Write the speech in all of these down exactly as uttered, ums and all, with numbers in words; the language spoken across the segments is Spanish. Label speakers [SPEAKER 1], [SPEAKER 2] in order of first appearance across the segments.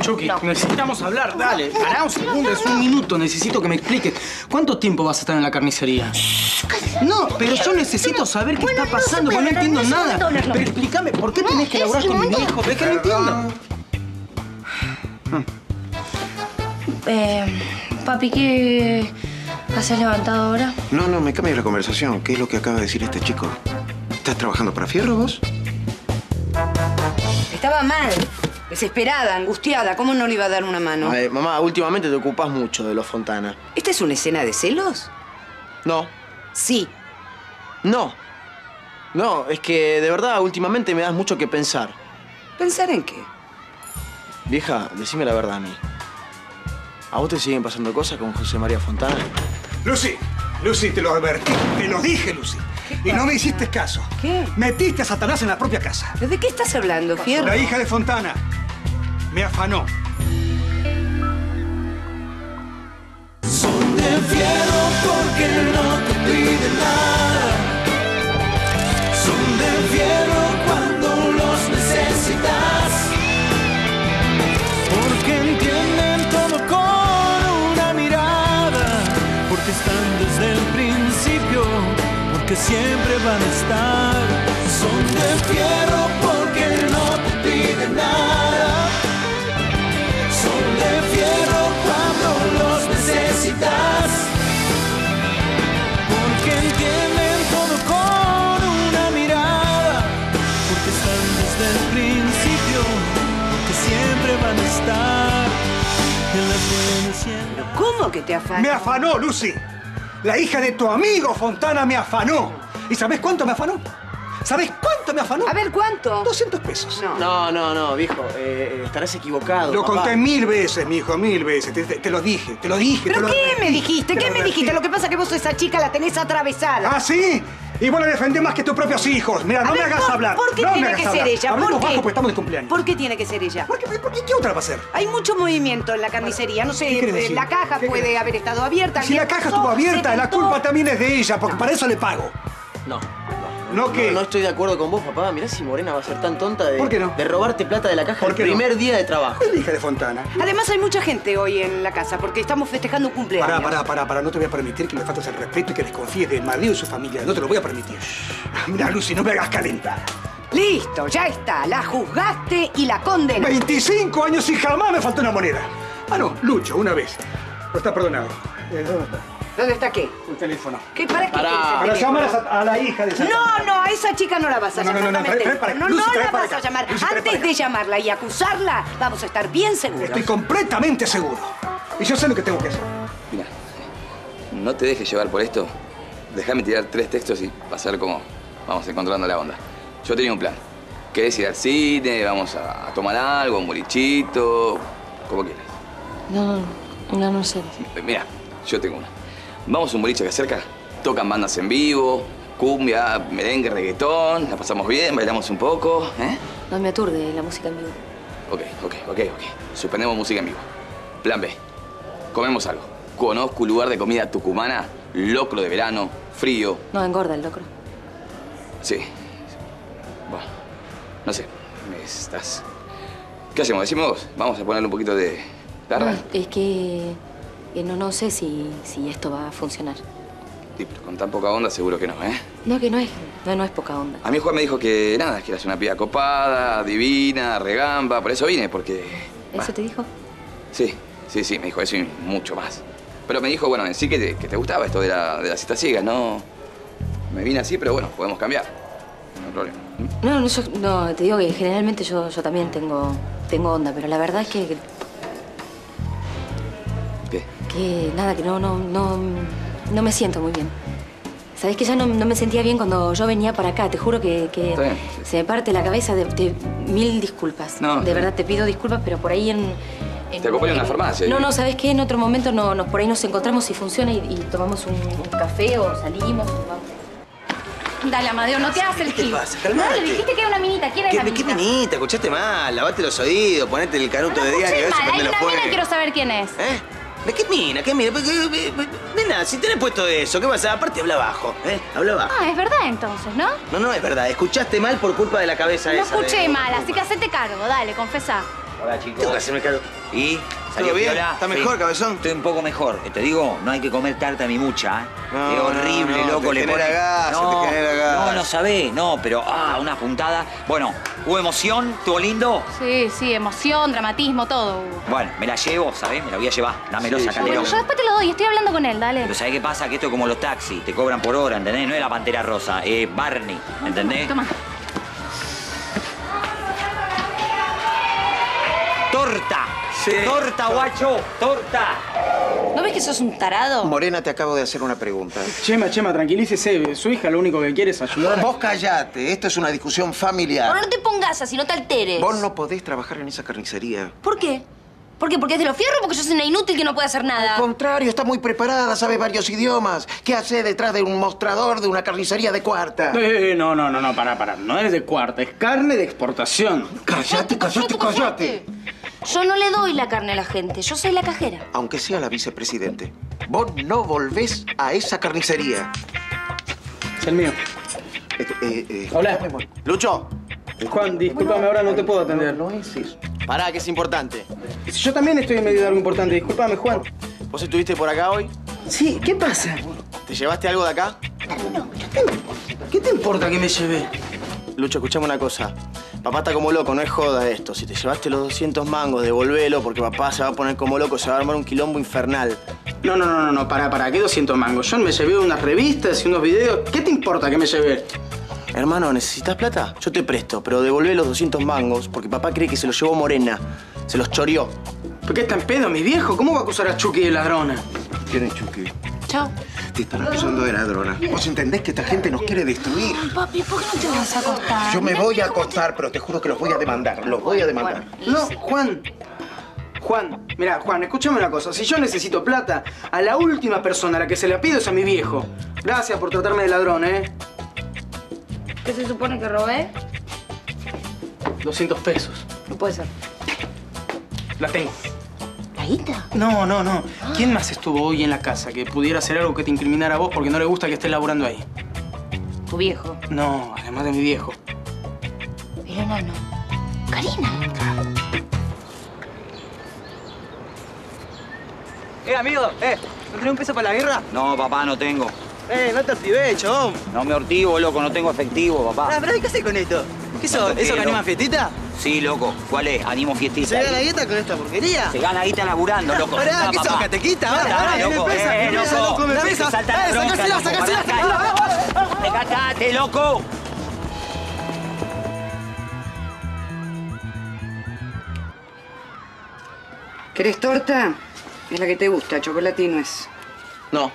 [SPEAKER 1] Yuki,
[SPEAKER 2] no.
[SPEAKER 1] necesitamos hablar, dale. Pará un segundo, es un minuto, necesito que me expliques. ¿Cuánto tiempo vas a estar en la carnicería? No, pero yo necesito saber qué está pasando, porque no entiendo nada. Pero explícame, ¿por qué tenés que laburar con mi viejo? Es que no entiendo.
[SPEAKER 2] Eh, papi, ¿qué haces levantado ahora?
[SPEAKER 3] No, no, me cambia la conversación. ¿Qué es lo que acaba de decir este chico? ¿Estás trabajando para Fierro vos?
[SPEAKER 4] Estaba mal, desesperada, angustiada. ¿Cómo no le iba a dar una mano?
[SPEAKER 5] Ay, mamá, últimamente te ocupás mucho de los Fontana.
[SPEAKER 4] ¿Esta es una escena de celos?
[SPEAKER 5] No.
[SPEAKER 4] Sí.
[SPEAKER 5] No. No, es que de verdad últimamente me das mucho que pensar.
[SPEAKER 4] ¿Pensar en qué?
[SPEAKER 5] Vieja, decime la verdad a mí. ¿A vos te siguen pasando cosas con José María Fontana?
[SPEAKER 6] Lucy, Lucy, te lo advertí. Te lo dije, Lucy. Y no me hiciste caso.
[SPEAKER 4] ¿Qué?
[SPEAKER 6] Metiste a Satanás en la propia casa.
[SPEAKER 4] ¿De qué estás hablando, Fierro?
[SPEAKER 6] La hija de Fontana me afanó.
[SPEAKER 7] Son de Fierro porque no te piden nada. Son de Fierro cuando los necesitas. Porque entienden todo con una mirada. Porque están desde el principio. Porque siempre van a estar. Son de Fierro porque no te piden nada. Son de Fierro cuando los necesitas. Porque entienden todo con una mirada. Porque están desde el principio. Porque siempre van a estar en las buenas y en las...
[SPEAKER 4] ¿Cómo que te afanó?
[SPEAKER 6] Me afanó, Lucy. La hija de tu amigo Fontana me afanó. ¿Y sabes cuánto me afanó? ¿Sabes cuánto me afanó?
[SPEAKER 4] A ver, ¿cuánto?
[SPEAKER 6] doscientos pesos.
[SPEAKER 4] No.
[SPEAKER 5] No, no, no, viejo. Eh, estarás equivocado.
[SPEAKER 6] Lo
[SPEAKER 5] papá.
[SPEAKER 6] conté mil veces, mi hijo, mil veces. Te, te- te lo dije, te lo dije.
[SPEAKER 4] ¿Pero
[SPEAKER 6] te lo
[SPEAKER 4] qué
[SPEAKER 6] advertí,
[SPEAKER 4] me dijiste?
[SPEAKER 6] te
[SPEAKER 4] ¿Qué
[SPEAKER 6] lo
[SPEAKER 4] me
[SPEAKER 6] advertí.
[SPEAKER 4] dijiste? Lo que pasa es que vos a esa chica la tenés atravesada.
[SPEAKER 6] ¿Ah, sí? Y vos la defendés más que tus propios hijos. Mira,
[SPEAKER 4] A
[SPEAKER 6] no
[SPEAKER 4] ver,
[SPEAKER 6] me hagas
[SPEAKER 4] ¿por-
[SPEAKER 6] hablar.
[SPEAKER 4] ¿Por qué
[SPEAKER 6] no me
[SPEAKER 4] tiene
[SPEAKER 6] hagas
[SPEAKER 4] que
[SPEAKER 6] hablar.
[SPEAKER 4] ser ella?
[SPEAKER 6] Hablemos
[SPEAKER 4] ¿Por qué?
[SPEAKER 6] bajo, porque estamos de cumpleaños.
[SPEAKER 4] ¿Por qué tiene que ser ella?
[SPEAKER 6] ¿Por qué, por qué, qué otra va a ser?
[SPEAKER 4] Hay mucho movimiento en la carnicería. No sé,
[SPEAKER 6] ¿Qué querés
[SPEAKER 4] eh,
[SPEAKER 6] decir?
[SPEAKER 4] la caja
[SPEAKER 6] ¿Qué
[SPEAKER 4] puede
[SPEAKER 6] querés?
[SPEAKER 4] haber estado abierta.
[SPEAKER 6] Si la
[SPEAKER 4] alguien
[SPEAKER 6] caja
[SPEAKER 4] pasó,
[SPEAKER 6] estuvo
[SPEAKER 4] se
[SPEAKER 6] abierta, la
[SPEAKER 4] tentó.
[SPEAKER 6] culpa también es de ella, porque para eso le pago.
[SPEAKER 5] No.
[SPEAKER 6] ¿No qué?
[SPEAKER 5] No, no estoy de acuerdo con vos, papá. Mirá si Morena va a ser tan tonta de,
[SPEAKER 6] ¿Por qué no?
[SPEAKER 5] de robarte plata de la caja
[SPEAKER 6] ¿Por
[SPEAKER 5] el
[SPEAKER 6] qué no?
[SPEAKER 5] primer día de trabajo.
[SPEAKER 6] Es la hija de Fontana.
[SPEAKER 4] Además hay mucha gente hoy en la casa porque estamos festejando un cumpleaños.
[SPEAKER 6] Pará, pará, pará, pará. No te voy a permitir que me faltes el respeto y que desconfíes del marido y su familia. No te lo voy a permitir. Mira, Lucy, no me hagas calentar.
[SPEAKER 4] Listo, ya está. La juzgaste y la condenaste.
[SPEAKER 6] veinticinco años y jamás me faltó una moneda. Ah, no, Lucho, una vez. Pero está perdonado. Eh, ¿Dónde está?
[SPEAKER 4] ¿Dónde está qué?
[SPEAKER 6] El teléfono.
[SPEAKER 4] ¿Qué? ¿Para qué
[SPEAKER 5] Pará.
[SPEAKER 4] quieres el
[SPEAKER 6] Para
[SPEAKER 4] teléfono?
[SPEAKER 6] llamar a, a la hija de Satanás.
[SPEAKER 4] No, no, a esa chica no la vas a
[SPEAKER 6] No, no,
[SPEAKER 4] llamar.
[SPEAKER 6] no, no,
[SPEAKER 4] dame
[SPEAKER 6] trae-
[SPEAKER 4] el
[SPEAKER 6] trae para
[SPEAKER 4] teléfono.
[SPEAKER 6] acá.
[SPEAKER 4] No,
[SPEAKER 6] Lucy,
[SPEAKER 4] no
[SPEAKER 6] trae
[SPEAKER 4] la
[SPEAKER 6] para
[SPEAKER 4] vas a
[SPEAKER 6] acá.
[SPEAKER 4] llamar.
[SPEAKER 6] Lucy, trae para
[SPEAKER 4] Antes de
[SPEAKER 6] acá.
[SPEAKER 4] llamarla y acusarla, vamos a estar bien seguros.
[SPEAKER 6] Estoy completamente seguro. Y yo sé lo que tengo que hacer.
[SPEAKER 8] Mira, no te dejes llevar por esto. Déjame tirar tres textos y pasar cómo vamos encontrando la onda. Yo tenía un plan. ¿Querés ir al cine? Vamos a, a tomar algo, un bolichito, como quieras.
[SPEAKER 2] No, no, no sé.
[SPEAKER 8] Mira, yo tengo una. Vamos a un boliche que cerca, tocan bandas en vivo, cumbia, merengue, reggaetón, la pasamos bien, bailamos un poco, ¿eh?
[SPEAKER 2] No me aturde la música en vivo.
[SPEAKER 8] Ok, ok, ok, ok. Suspendemos música en vivo. Plan B. Comemos algo. Conozco un lugar de comida tucumana, locro de verano, frío.
[SPEAKER 2] No, engorda el locro.
[SPEAKER 8] Sí. Bueno, no sé. Me estás... ¿Qué hacemos? Decime vos. Vamos a ponerle un poquito de garra.
[SPEAKER 2] No, es que, que no, no sé si, si esto va a funcionar.
[SPEAKER 8] Sí, pero con tan poca onda seguro que no, ¿eh?
[SPEAKER 2] No, que no es, no, no es poca onda.
[SPEAKER 8] A mí Juan me dijo que nada, que eras una piba copada, divina, regamba. Por eso vine, porque...
[SPEAKER 2] ¿Eso
[SPEAKER 8] Bah,
[SPEAKER 2] te dijo?
[SPEAKER 8] sí, sí, sí, me dijo eso y mucho más. Pero me dijo, bueno, en sí que te, que te gustaba esto de, la, de las citas ciegas, ¿no? Me vine así, pero bueno, podemos cambiar. No hay problema. ¿Mm?
[SPEAKER 2] No, no, yo, no, te digo que generalmente yo, yo también tengo, tengo onda, pero la verdad es que,
[SPEAKER 8] ¿Qué?
[SPEAKER 2] que nada, que no, no, no, no me siento muy bien. Sabés que ya no, no me sentía bien cuando yo venía para acá. Te juro que, que
[SPEAKER 8] Está bien.
[SPEAKER 2] se me parte la cabeza de, de mil disculpas.
[SPEAKER 8] No,
[SPEAKER 2] de
[SPEAKER 8] está
[SPEAKER 2] verdad te pido disculpas, pero por ahí en... en-
[SPEAKER 8] Te acompaño a una
[SPEAKER 2] en-
[SPEAKER 8] farmacia.
[SPEAKER 2] No, no, ¿sabés qué? En otro momento no, nos, por ahí nos encontramos si funciona y, y tomamos un, un café o salimos. o vamos.
[SPEAKER 9] Dale, Amadeo, no te hagas el
[SPEAKER 3] ¿Qué
[SPEAKER 9] gil.
[SPEAKER 3] pasa? Calmate.
[SPEAKER 9] No, le dijiste que era una minita. ¿Quién es la
[SPEAKER 3] ¿Qué,
[SPEAKER 9] minita?
[SPEAKER 3] ¿Qué minita? Escuchaste mal, lavate los oídos, ponete el canuto
[SPEAKER 9] No
[SPEAKER 3] de diario,
[SPEAKER 9] escuché
[SPEAKER 3] eso,
[SPEAKER 9] mal, hay
[SPEAKER 3] prendelo
[SPEAKER 9] una
[SPEAKER 3] fuego.
[SPEAKER 9] mina y quiero saber quién es.
[SPEAKER 3] ¿Eh? ¿De qué mina? ¿Qué mina? Nena, si tenés puesto eso, ¿qué pasa? Aparte habla bajo, ¿eh? Habla bajo.
[SPEAKER 9] Ah, es verdad entonces, ¿no?
[SPEAKER 3] No, no, es verdad. Escuchaste mal por culpa de la cabeza
[SPEAKER 9] No
[SPEAKER 3] esa.
[SPEAKER 9] escuché
[SPEAKER 3] de-
[SPEAKER 9] mal, así que hacete cargo. Dale, confesá.
[SPEAKER 10] Hola, chicos.
[SPEAKER 3] Tengo que hacerme cargo.
[SPEAKER 10] ¿Y? ¿Salió
[SPEAKER 3] ¿Todo bien?
[SPEAKER 10] piola?
[SPEAKER 3] ¿Está mejor, cabezón?
[SPEAKER 10] Estoy un poco mejor. Te digo, no hay que comer tarta ni mucha, ¿eh?
[SPEAKER 3] No,
[SPEAKER 10] es horrible,
[SPEAKER 3] no, no,
[SPEAKER 10] loco.
[SPEAKER 3] te
[SPEAKER 10] le
[SPEAKER 3] genera
[SPEAKER 10] pone...
[SPEAKER 3] gas,
[SPEAKER 10] no,
[SPEAKER 3] te genera gas.
[SPEAKER 10] No, no sabés, no, pero ah, una puntada. Bueno, ¿hubo emoción? ¿Estuvo lindo?
[SPEAKER 9] Sí, sí, emoción, dramatismo, todo hubo.
[SPEAKER 10] Bueno, me la llevo, ¿sabés? Me la voy a llevar. Dámelo,
[SPEAKER 3] Sí,
[SPEAKER 10] sacatelo.
[SPEAKER 9] Bueno, yo después te lo doy, estoy hablando con él, dale.
[SPEAKER 10] Pero ¿sabés qué pasa? Que esto es como los taxis. Te cobran por hora, ¿entendés? No es la Pantera Rosa, es Barney, ¿entendés?
[SPEAKER 9] Toma.
[SPEAKER 10] ¡Torta!
[SPEAKER 3] Sí.
[SPEAKER 10] ¡Torta, guacho! ¡Torta!
[SPEAKER 4] ¿No ves que sos un tarado?
[SPEAKER 11] Morena, te acabo de hacer una pregunta.
[SPEAKER 1] Chema, Chema, tranquilícese. Su hija lo único que quiere es ayudar.
[SPEAKER 11] Vos callate, esto es una discusión familiar.
[SPEAKER 4] Ahora no te pongas así, no te alteres.
[SPEAKER 11] Vos no podés trabajar en esa carnicería.
[SPEAKER 4] ¿Por qué? ¿Por qué? ¿Porque es de los fierros o porque sos una inútil que no puede hacer nada?
[SPEAKER 11] Al contrario, está muy preparada, sabe varios idiomas. ¿Qué hace detrás de un mostrador de una carnicería de cuarta?
[SPEAKER 1] Eh, no, no, no, no, pará, pará. No es de cuarta, es carne de exportación.
[SPEAKER 11] Cállate, cállate, cállate.
[SPEAKER 4] Yo no le doy la carne a la gente, yo soy la cajera.
[SPEAKER 11] Aunque sea la vicepresidente, vos no volvés a esa carnicería.
[SPEAKER 1] Es el mío.
[SPEAKER 11] Este, eh, eh,
[SPEAKER 1] Hola.
[SPEAKER 3] Lucho.
[SPEAKER 1] Juan, discúlpame, ahora no te puedo atender.
[SPEAKER 11] No es eso.
[SPEAKER 3] Pará, que es importante.
[SPEAKER 1] Yo también estoy en medio de algo importante. Discúlpame, Juan.
[SPEAKER 3] ¿Vos estuviste por acá hoy?
[SPEAKER 1] Sí, ¿qué pasa?
[SPEAKER 3] ¿Te llevaste algo de acá?
[SPEAKER 1] ¿Qué te importa que me lleve?
[SPEAKER 3] Lucho, escuchame una cosa. Papá está como loco, no es joda esto. Si te llevaste los doscientos mangos, devolvelo, porque papá se va a poner como loco, se va a armar un quilombo infernal.
[SPEAKER 1] No, no, no, no, no, pará, pará. ¿Qué doscientos mangos? Yo me llevé unas revistas y unos videos. ¿Qué te importa que me lleve?
[SPEAKER 3] Hermano, ¿necesitas plata? Yo te presto, pero devolvé los doscientos mangos porque papá cree que se los llevó Morena. Se los choreó.
[SPEAKER 1] ¿Por qué está en pedo, mi viejo? ¿Cómo va a acusar a Chucky de ladrona?
[SPEAKER 11] ¿Quién es Chucky?
[SPEAKER 9] Chao.
[SPEAKER 11] Te están acusando de ladrona. ¿Vos entendés que esta gente nos quiere destruir?
[SPEAKER 9] Papi, ¿por qué no te vas a acostar?
[SPEAKER 11] Yo me voy a acostar, pero te juro que los voy a demandar. Los voy a demandar.
[SPEAKER 1] No, Juan. Juan, mira, Juan, escúchame una cosa. Si yo necesito plata, a la última persona a la que se la pido es a mi viejo. Gracias por tratarme de ladrón, ¿eh?
[SPEAKER 4] ¿Qué se supone que robé?
[SPEAKER 1] doscientos pesos.
[SPEAKER 4] No puede ser.
[SPEAKER 1] La tengo.
[SPEAKER 4] ¿La guita?
[SPEAKER 1] No, no, no. ¿Quién más estuvo hoy en la casa que pudiera hacer algo que te incriminara a vos porque no le gusta que estés laburando ahí?
[SPEAKER 4] Tu viejo.
[SPEAKER 1] No, además de mi viejo.
[SPEAKER 4] El enano. Karina.
[SPEAKER 12] Eh, amigo, eh, ¿no tenés un peso para la birra?
[SPEAKER 10] No, papá, no tengo.
[SPEAKER 12] Eh, no te activé, chabón.
[SPEAKER 10] No me ortigo, loco, no tengo efectivo, papá.
[SPEAKER 12] Ah, pero ¿qué haces con esto? ¿Qué eso?
[SPEAKER 10] ¿Tanto
[SPEAKER 12] ¿Eso
[SPEAKER 10] qué,
[SPEAKER 12] que anima
[SPEAKER 10] loco?
[SPEAKER 12] fiestita?
[SPEAKER 10] Sí, loco. ¿Cuál es? Animo fiestita.
[SPEAKER 12] ¿Se gana guita con esta porquería?
[SPEAKER 10] Se gana guita laburando, loco.
[SPEAKER 12] Pará,
[SPEAKER 10] Saltá,
[SPEAKER 12] ¿qué sos,
[SPEAKER 10] papá.
[SPEAKER 12] catequita?
[SPEAKER 10] Saltá,
[SPEAKER 12] Pará, pará,
[SPEAKER 10] loco.
[SPEAKER 12] me pesa,
[SPEAKER 10] Eh,
[SPEAKER 12] me pesa,
[SPEAKER 10] loco.
[SPEAKER 12] loco, me
[SPEAKER 10] Dame
[SPEAKER 12] pesa.
[SPEAKER 10] que salta la
[SPEAKER 12] Eh,
[SPEAKER 10] bronca,
[SPEAKER 12] sacásela,
[SPEAKER 10] loco,
[SPEAKER 12] sacásela,
[SPEAKER 10] pará,
[SPEAKER 12] sacásela.
[SPEAKER 10] ¡Descatate, loco!
[SPEAKER 4] ¿Querés torta? Es la que te gusta, chocolate y nuez.
[SPEAKER 3] No.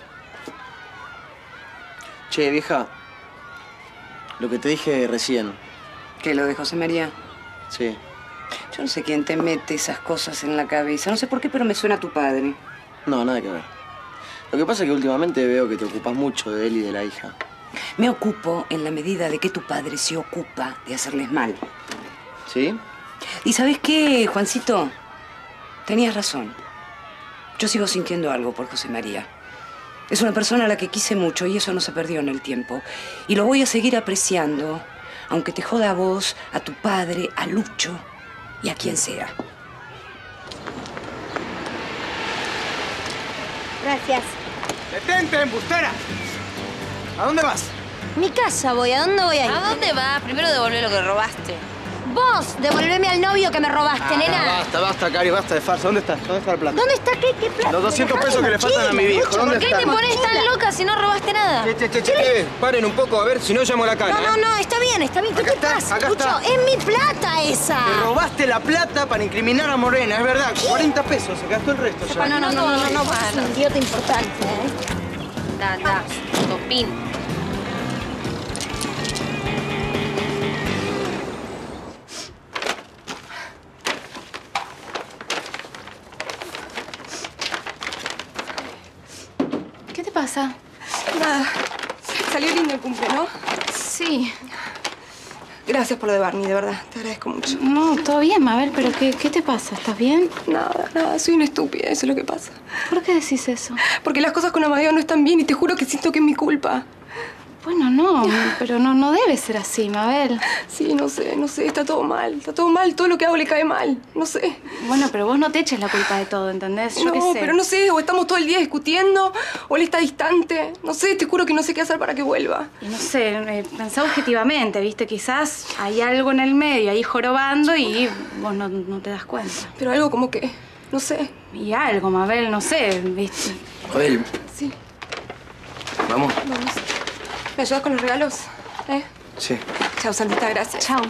[SPEAKER 3] Che, vieja. Lo que te dije recién.
[SPEAKER 4] ¿Qué, lo de José María?
[SPEAKER 3] Sí.
[SPEAKER 4] Yo no sé quién te mete esas cosas en la cabeza. No sé por qué, pero me suena a tu padre.
[SPEAKER 3] No, nada que ver. Lo que pasa es que últimamente veo que te ocupas mucho de él y de la hija.
[SPEAKER 4] Me ocupo en la medida de que tu padre se ocupa de hacerles mal.
[SPEAKER 3] ¿Sí?
[SPEAKER 4] ¿Y sabes qué, Juancito? Tenías razón. Yo sigo sintiendo algo por José María. Es una persona a la que quise mucho y eso no se perdió en el tiempo. Y lo voy a seguir apreciando, aunque te joda a vos, a tu padre, a Lucho y a quien sea.
[SPEAKER 13] Gracias.
[SPEAKER 1] ¡Detente, embustera! ¿A dónde vas?
[SPEAKER 13] Mi casa voy. ¿A dónde voy a ir?
[SPEAKER 4] ¿A dónde vas? Primero devolver lo que robaste.
[SPEAKER 13] Vos, devolveme al novio que me robaste,
[SPEAKER 3] Ah,
[SPEAKER 13] nena.
[SPEAKER 3] basta, basta, Cari, basta de farsa. ¿Dónde está? ¿Dónde está el plata?
[SPEAKER 13] ¿Dónde está? ¿Qué, qué plata?
[SPEAKER 3] Los doscientos
[SPEAKER 13] Dejame
[SPEAKER 3] pesos que le faltan a mi viejo,
[SPEAKER 13] mochila,
[SPEAKER 3] ¿dónde
[SPEAKER 13] ¿por qué
[SPEAKER 3] están?
[SPEAKER 13] te pones tan
[SPEAKER 4] loca si no robaste nada?
[SPEAKER 12] Che, che, che, che, paren un poco, a ver, si no llamo a la cara.
[SPEAKER 13] No, no, no, está bien, está bien. ¿Qué
[SPEAKER 3] Acá
[SPEAKER 13] te
[SPEAKER 3] está,
[SPEAKER 13] pasa?
[SPEAKER 3] acá
[SPEAKER 13] Lucho,
[SPEAKER 3] está.
[SPEAKER 13] es mi plata esa.
[SPEAKER 1] Te robaste la plata para incriminar a Morena, es verdad. cuarenta pesos, se gastó el resto ya.
[SPEAKER 13] No, no, no, no, no, no, vos sos un idiota importante, ¿eh?
[SPEAKER 4] Da, da, topín.
[SPEAKER 9] ¿Qué te pasa?
[SPEAKER 14] Nada. Salió lindo el cumple, ¿no?
[SPEAKER 9] Sí.
[SPEAKER 14] Gracias por lo de Barney, de verdad. Te agradezco mucho.
[SPEAKER 9] No, todo bien, Mabel, pero ¿qué, qué te pasa? ¿Estás bien?
[SPEAKER 14] Nada, nada. Soy una estúpida. Eso es lo que pasa.
[SPEAKER 9] ¿Por qué decís eso?
[SPEAKER 14] Porque las cosas con Amadeo no están bien y te juro que siento que es mi culpa.
[SPEAKER 9] Bueno, no, pero no, no debe ser así, Mabel.
[SPEAKER 14] Sí, no sé, no sé, está todo mal. Está todo mal, todo lo que hago le cae mal. No sé.
[SPEAKER 9] Bueno, pero vos no te eches la culpa de todo, ¿entendés? Yo
[SPEAKER 14] no,
[SPEAKER 9] qué sé.
[SPEAKER 14] pero no sé, o estamos todo el día discutiendo, o él está distante. No sé, te juro que no sé qué hacer para que vuelva.
[SPEAKER 9] Y no sé, eh, pensá objetivamente, ¿viste? Quizás hay algo en el medio ahí jorobando y vos no, no te das cuenta.
[SPEAKER 14] Pero algo como que, no sé.
[SPEAKER 9] Y algo, Mabel, no sé, ¿viste?
[SPEAKER 8] Mabel.
[SPEAKER 14] Sí.
[SPEAKER 8] Vamos.
[SPEAKER 14] Vamos. ¿Me ayudas con los regalos? ¿Eh?
[SPEAKER 8] Sí.
[SPEAKER 14] Chao, Santita, gracias.
[SPEAKER 9] Chao.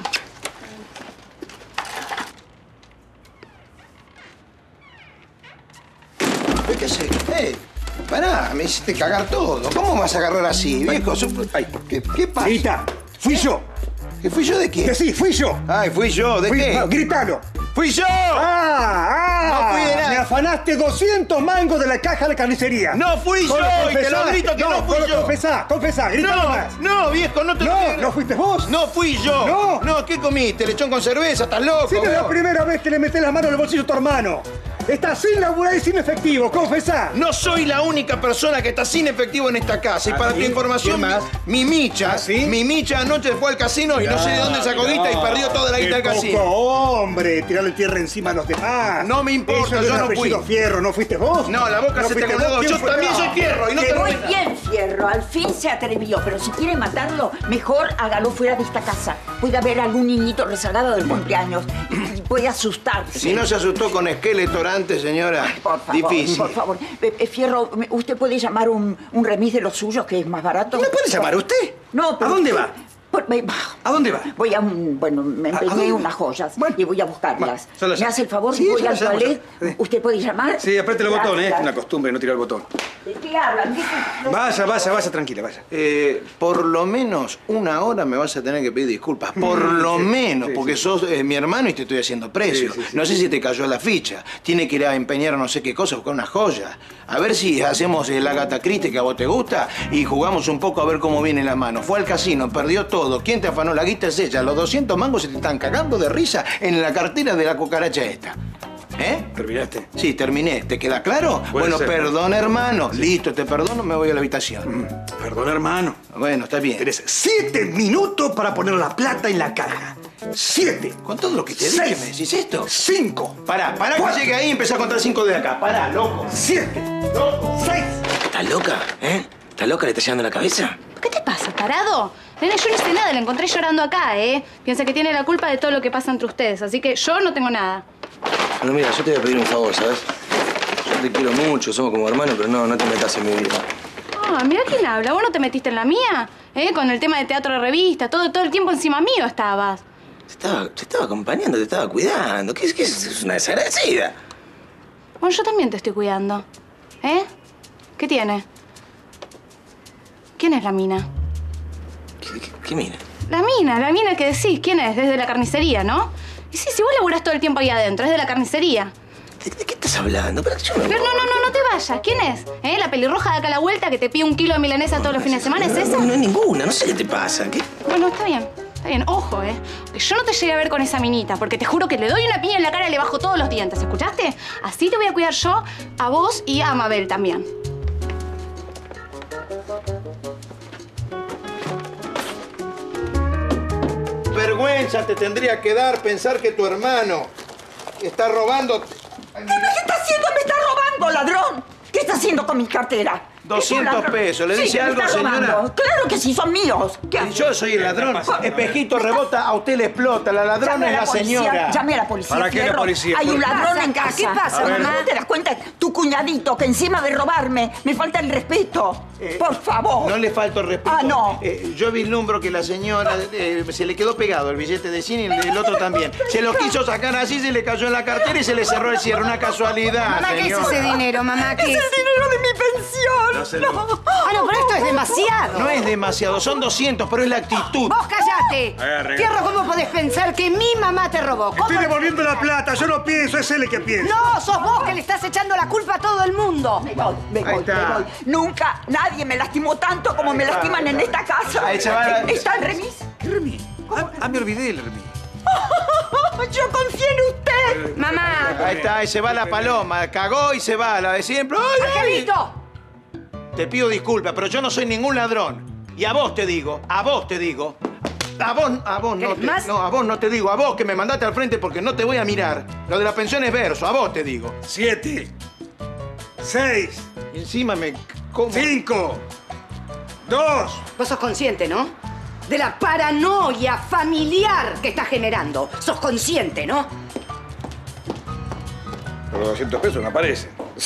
[SPEAKER 11] ¿Qué sé? Eh, pará, me hiciste cagar todo. ¿Cómo vas a agarrar así, viejo? Ay, ¿qué, qué pasa?
[SPEAKER 6] Grita, fui yo.
[SPEAKER 11] ¿Que fui yo de qué?
[SPEAKER 6] Que sí, fui yo.
[SPEAKER 11] Ay, fui yo, ¿de
[SPEAKER 6] Fui-
[SPEAKER 11] qué?
[SPEAKER 6] no, gritalo.
[SPEAKER 11] ¡Fui yo!
[SPEAKER 6] ¡Ah! ¡Ah!
[SPEAKER 11] No fui de nada.
[SPEAKER 6] Me afanaste doscientos mangos de la caja de carnicería.
[SPEAKER 11] ¡No fui yo! Y te lo grito que no fui yo.
[SPEAKER 6] Confesá, confesá, grita
[SPEAKER 11] No,
[SPEAKER 6] más.
[SPEAKER 11] no, viejo, no te
[SPEAKER 6] No,
[SPEAKER 11] lo
[SPEAKER 6] ¿no fuiste vos?
[SPEAKER 11] No fui yo.
[SPEAKER 6] No.
[SPEAKER 11] No, ¿qué comiste? ¿Lechón con cerveza? ¿Estás loco?
[SPEAKER 6] Si no es la
[SPEAKER 11] vos?
[SPEAKER 6] primera vez que le metés la mano en el bolsillo a tu hermano. Estás sin laburar y sin efectivo, confesá.
[SPEAKER 11] No soy la única persona que está sin efectivo en esta casa. Y
[SPEAKER 6] ¿Ah,
[SPEAKER 11] para
[SPEAKER 6] sí?
[SPEAKER 11] tu información,
[SPEAKER 6] ¿Quién más?
[SPEAKER 11] mi, mi Micha,
[SPEAKER 6] ¿Ah, sí?
[SPEAKER 11] mi Micha anoche fue al casino y no sé de dónde sacó guita y perdió toda la guita del
[SPEAKER 6] Qué
[SPEAKER 11] casino.
[SPEAKER 6] poco hombre, tirarle tierra encima a los demás.
[SPEAKER 11] No me importa,
[SPEAKER 6] Eso es de
[SPEAKER 11] yo
[SPEAKER 6] un
[SPEAKER 11] no fui.
[SPEAKER 6] apellido Fierro, ¿no fuiste vos?
[SPEAKER 11] No, la boca
[SPEAKER 6] ¿No
[SPEAKER 11] se te
[SPEAKER 6] fuiste
[SPEAKER 11] acordó.
[SPEAKER 6] vos? ¿Quién
[SPEAKER 11] Yo
[SPEAKER 6] fue?
[SPEAKER 11] también
[SPEAKER 6] No.
[SPEAKER 11] soy Fierro y no te
[SPEAKER 15] Muy
[SPEAKER 11] robé nada.
[SPEAKER 15] bien, Fierro. Al fin se atrevió. Pero si quiere matarlo, mejor hágalo fuera de esta casa. Puede haber algún niñito rezagado del cumpleaños y puede asustarse.
[SPEAKER 11] Si no se asustó con Skeletor antes, señora,
[SPEAKER 15] Por favor,
[SPEAKER 11] difícil.
[SPEAKER 15] por favor. Eh, eh, Fierro, ¿usted puede llamar un, un remis de los suyos que es más barato?
[SPEAKER 11] ¿Me puede llamar usted?
[SPEAKER 15] No, pero
[SPEAKER 11] ¿A dónde
[SPEAKER 15] usted-
[SPEAKER 11] va?
[SPEAKER 15] Por- me-
[SPEAKER 11] ¿A dónde va?
[SPEAKER 15] Voy a un... Bueno, me
[SPEAKER 11] ¿A- a
[SPEAKER 15] empeñé
[SPEAKER 11] dónde?
[SPEAKER 15] unas joyas y voy a buscarlas.
[SPEAKER 6] solo
[SPEAKER 15] ¿Me
[SPEAKER 6] ya.
[SPEAKER 15] hace el favor?
[SPEAKER 6] Sí,
[SPEAKER 15] voy
[SPEAKER 6] solo
[SPEAKER 15] al
[SPEAKER 6] ya,
[SPEAKER 15] toilet.
[SPEAKER 6] solo ya.
[SPEAKER 15] ¿Usted puede llamar?
[SPEAKER 6] Sí, apriete el botón, ¿eh?
[SPEAKER 15] Gracias.
[SPEAKER 6] Es una costumbre no tirar el botón.
[SPEAKER 15] ¿De qué hablan? ¿De qué-
[SPEAKER 6] Vaya, vaya, vaya, tranquila, vaya.
[SPEAKER 11] Eh, por lo menos una hora me vas a tener que pedir disculpas. Por lo
[SPEAKER 6] Sí,
[SPEAKER 11] menos,
[SPEAKER 6] sí,
[SPEAKER 11] porque
[SPEAKER 6] sí.
[SPEAKER 11] sos eh, mi hermano y te estoy haciendo precio.
[SPEAKER 6] Sí, sí, sí.
[SPEAKER 11] No sé si te cayó la ficha. Tiene que ir a empeñar no sé qué cosa, buscar una joya. A ver si hacemos el Agatha Christie que a vos te gusta y jugamos un poco a ver cómo viene la mano. Fue al casino, perdió todo. ¿Quién te afanó? La guita es ella. Los doscientos mangos se te están cagando de risa en la cartera de la cucaracha esta. ¿Eh?
[SPEAKER 6] ¿Terminaste?
[SPEAKER 11] Sí, terminé. ¿Te queda claro?
[SPEAKER 6] Puede
[SPEAKER 11] Bueno,
[SPEAKER 6] ser.
[SPEAKER 11] perdón, hermano. Listo, te perdono, me voy a la habitación.
[SPEAKER 6] Perdón, hermano.
[SPEAKER 11] Bueno, está bien.
[SPEAKER 6] Tienes siete minutos para poner la plata en la caja. Siete.
[SPEAKER 11] Con todo lo que te
[SPEAKER 6] Seis.
[SPEAKER 11] dije, ¿me decís esto?
[SPEAKER 6] Cinco.
[SPEAKER 11] Pará, pará que
[SPEAKER 6] Cuatro.
[SPEAKER 11] llegue ahí y empecé a contar cinco de acá. Pará, loco.
[SPEAKER 6] Siete. Seis.
[SPEAKER 8] ¿Estás loca? ¿Eh? ¿Estás loca? ¿Le estás llegando la cabeza?
[SPEAKER 9] ¿Qué te pasa, tarado? Nene, yo no hice nada, la encontré llorando acá, ¿eh? Piensa que tiene la culpa de todo lo que pasa entre ustedes, así que yo no tengo nada.
[SPEAKER 8] Bueno, mira, yo te voy a pedir un favor, ¿sabes? Yo te quiero mucho, somos como hermanos, pero no, no te metas en mi vida.
[SPEAKER 9] Ah, mira quién habla. ¿Vos no te metiste en la mía? ¿Eh? Con el tema de teatro de revista, todo, todo el tiempo encima mío estabas.
[SPEAKER 8] Te estaba, te estaba acompañando, te estaba cuidando. ¿Qué es que es? Es una desagradecida?
[SPEAKER 9] Bueno, yo también te estoy cuidando. ¿Eh? ¿Qué tiene? ¿Quién es la mina?
[SPEAKER 8] ¿Qué, qué, qué mina?
[SPEAKER 9] La mina, la mina que decís. ¿Quién es? Desde la carnicería, ¿no? Y sí, si vos laburás todo el tiempo ahí adentro, es de la carnicería.
[SPEAKER 8] ¿De, de qué estás hablando? Pero yo no...
[SPEAKER 9] Pero no, no, no, no te vayas. ¿Quién es? ¿Eh? ¿La pelirroja de acá a la vuelta que te pide un kilo de milanesa todos los fines de semana? ¿Es esa?
[SPEAKER 8] No, no es ninguna, no sé qué te pasa. ¿Qué?
[SPEAKER 9] Bueno, está bien. Está bien, ojo, ¿eh? Que yo no te llegué a ver con esa minita, porque te juro que le doy una piña en la cara y le bajo todos los dientes, ¿escuchaste? Así te voy a cuidar yo, a vos y a Mabel también.
[SPEAKER 11] Vergüenza te tendría que dar pensar que tu hermano está robando
[SPEAKER 15] ¿Qué me está haciendo? ¡Me está robando, ladrón! ¿Qué está haciendo con mi cartera?
[SPEAKER 11] doscientos
[SPEAKER 15] Es un ladrón.
[SPEAKER 11] pesos. ¿Le
[SPEAKER 15] Sí,
[SPEAKER 11] dice
[SPEAKER 15] que me
[SPEAKER 11] algo,
[SPEAKER 15] está
[SPEAKER 11] señora?
[SPEAKER 15] robando. Claro que sí, son míos. ¿Qué hace?
[SPEAKER 11] Yo soy el ladrón. Espejito rebota, a usted le explota. La ladrona
[SPEAKER 15] Llame a
[SPEAKER 11] es
[SPEAKER 15] la
[SPEAKER 11] la
[SPEAKER 15] policía,
[SPEAKER 11] señora.
[SPEAKER 15] llame a la policía.
[SPEAKER 6] ¿Para qué la
[SPEAKER 15] Fierro.
[SPEAKER 6] policía?
[SPEAKER 15] Hay un
[SPEAKER 6] ¿Qué
[SPEAKER 15] ladrón
[SPEAKER 14] pasa
[SPEAKER 15] en
[SPEAKER 14] acá?
[SPEAKER 15] casa.
[SPEAKER 14] ¿Qué pasa,
[SPEAKER 15] A ver,
[SPEAKER 14] mamá?
[SPEAKER 15] ¿no te das cuenta? Tu cuñadito, que encima de robarme, me falta el respeto. Por favor.
[SPEAKER 11] No le falta el respeto.
[SPEAKER 15] Ah, no.
[SPEAKER 11] Eh, yo vislumbro que la señora eh, se le quedó pegado el billete de cine y el, el otro también. Se lo quiso sacar así, se le cayó en la cartera y se le cerró el cierre. Una casualidad,
[SPEAKER 14] Mamá, ¿qué es
[SPEAKER 11] señora.
[SPEAKER 14] ese dinero, mamá? ¿Qué
[SPEAKER 15] Es
[SPEAKER 14] es?
[SPEAKER 15] el dinero de mi pensión.
[SPEAKER 6] No se
[SPEAKER 15] No.
[SPEAKER 6] lo-
[SPEAKER 14] Ah, no, pero esto es demasiado.
[SPEAKER 11] No es demasiado, son doscientos, pero es la actitud.
[SPEAKER 14] Vos callate.
[SPEAKER 6] Agarre.
[SPEAKER 14] Fierro, ¿cómo podés pensar que mi mamá te robó? ¿Cómo?
[SPEAKER 6] Estoy devolviendo la plata, yo no pienso, es él el que piensa.
[SPEAKER 14] No, sos vos que le estás echando la culpa a todo el mundo.
[SPEAKER 15] Me voy, me
[SPEAKER 11] Ahí
[SPEAKER 15] voy,
[SPEAKER 11] está.
[SPEAKER 15] me voy. Nunca nadie me lastimó tanto como me lastiman en esta casa.
[SPEAKER 11] Ahí se va la-
[SPEAKER 15] ¿Está el remis?
[SPEAKER 6] ¿Qué Remi? Ah, ah, me olvidé del Remi.
[SPEAKER 15] Yo confío en usted.
[SPEAKER 14] Mamá.
[SPEAKER 11] Ahí está, ahí se va la paloma. Cagó y se va, la de siempre. ¡Ay, ay!
[SPEAKER 14] Angelito.
[SPEAKER 11] Te pido disculpas, pero yo no soy ningún ladrón. Y a vos te digo, a vos te digo. A vos, a vos no te,
[SPEAKER 4] más?
[SPEAKER 11] no, a vos no te digo, a vos que me mandaste al frente porque no te voy a mirar. Lo de la pensión es verso, a vos te digo.
[SPEAKER 6] Siete. Seis.
[SPEAKER 11] Y encima me... ¿cómo?
[SPEAKER 6] Cinco. Dos.
[SPEAKER 4] Vos sos consciente, ¿no? De la paranoia familiar que estás generando. Sos consciente, ¿no?
[SPEAKER 6] Pero doscientos pesos no aparecen.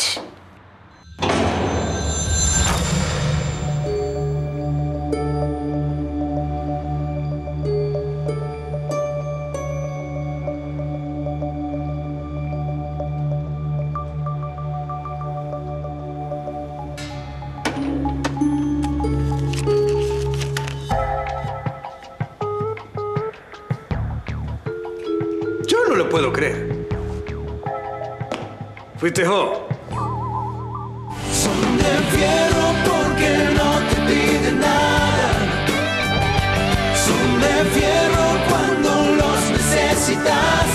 [SPEAKER 6] Yo no lo puedo creer. Fuiste vos.
[SPEAKER 7] Son de fierro porque no te piden nada. Son de fierro cuando los necesitas.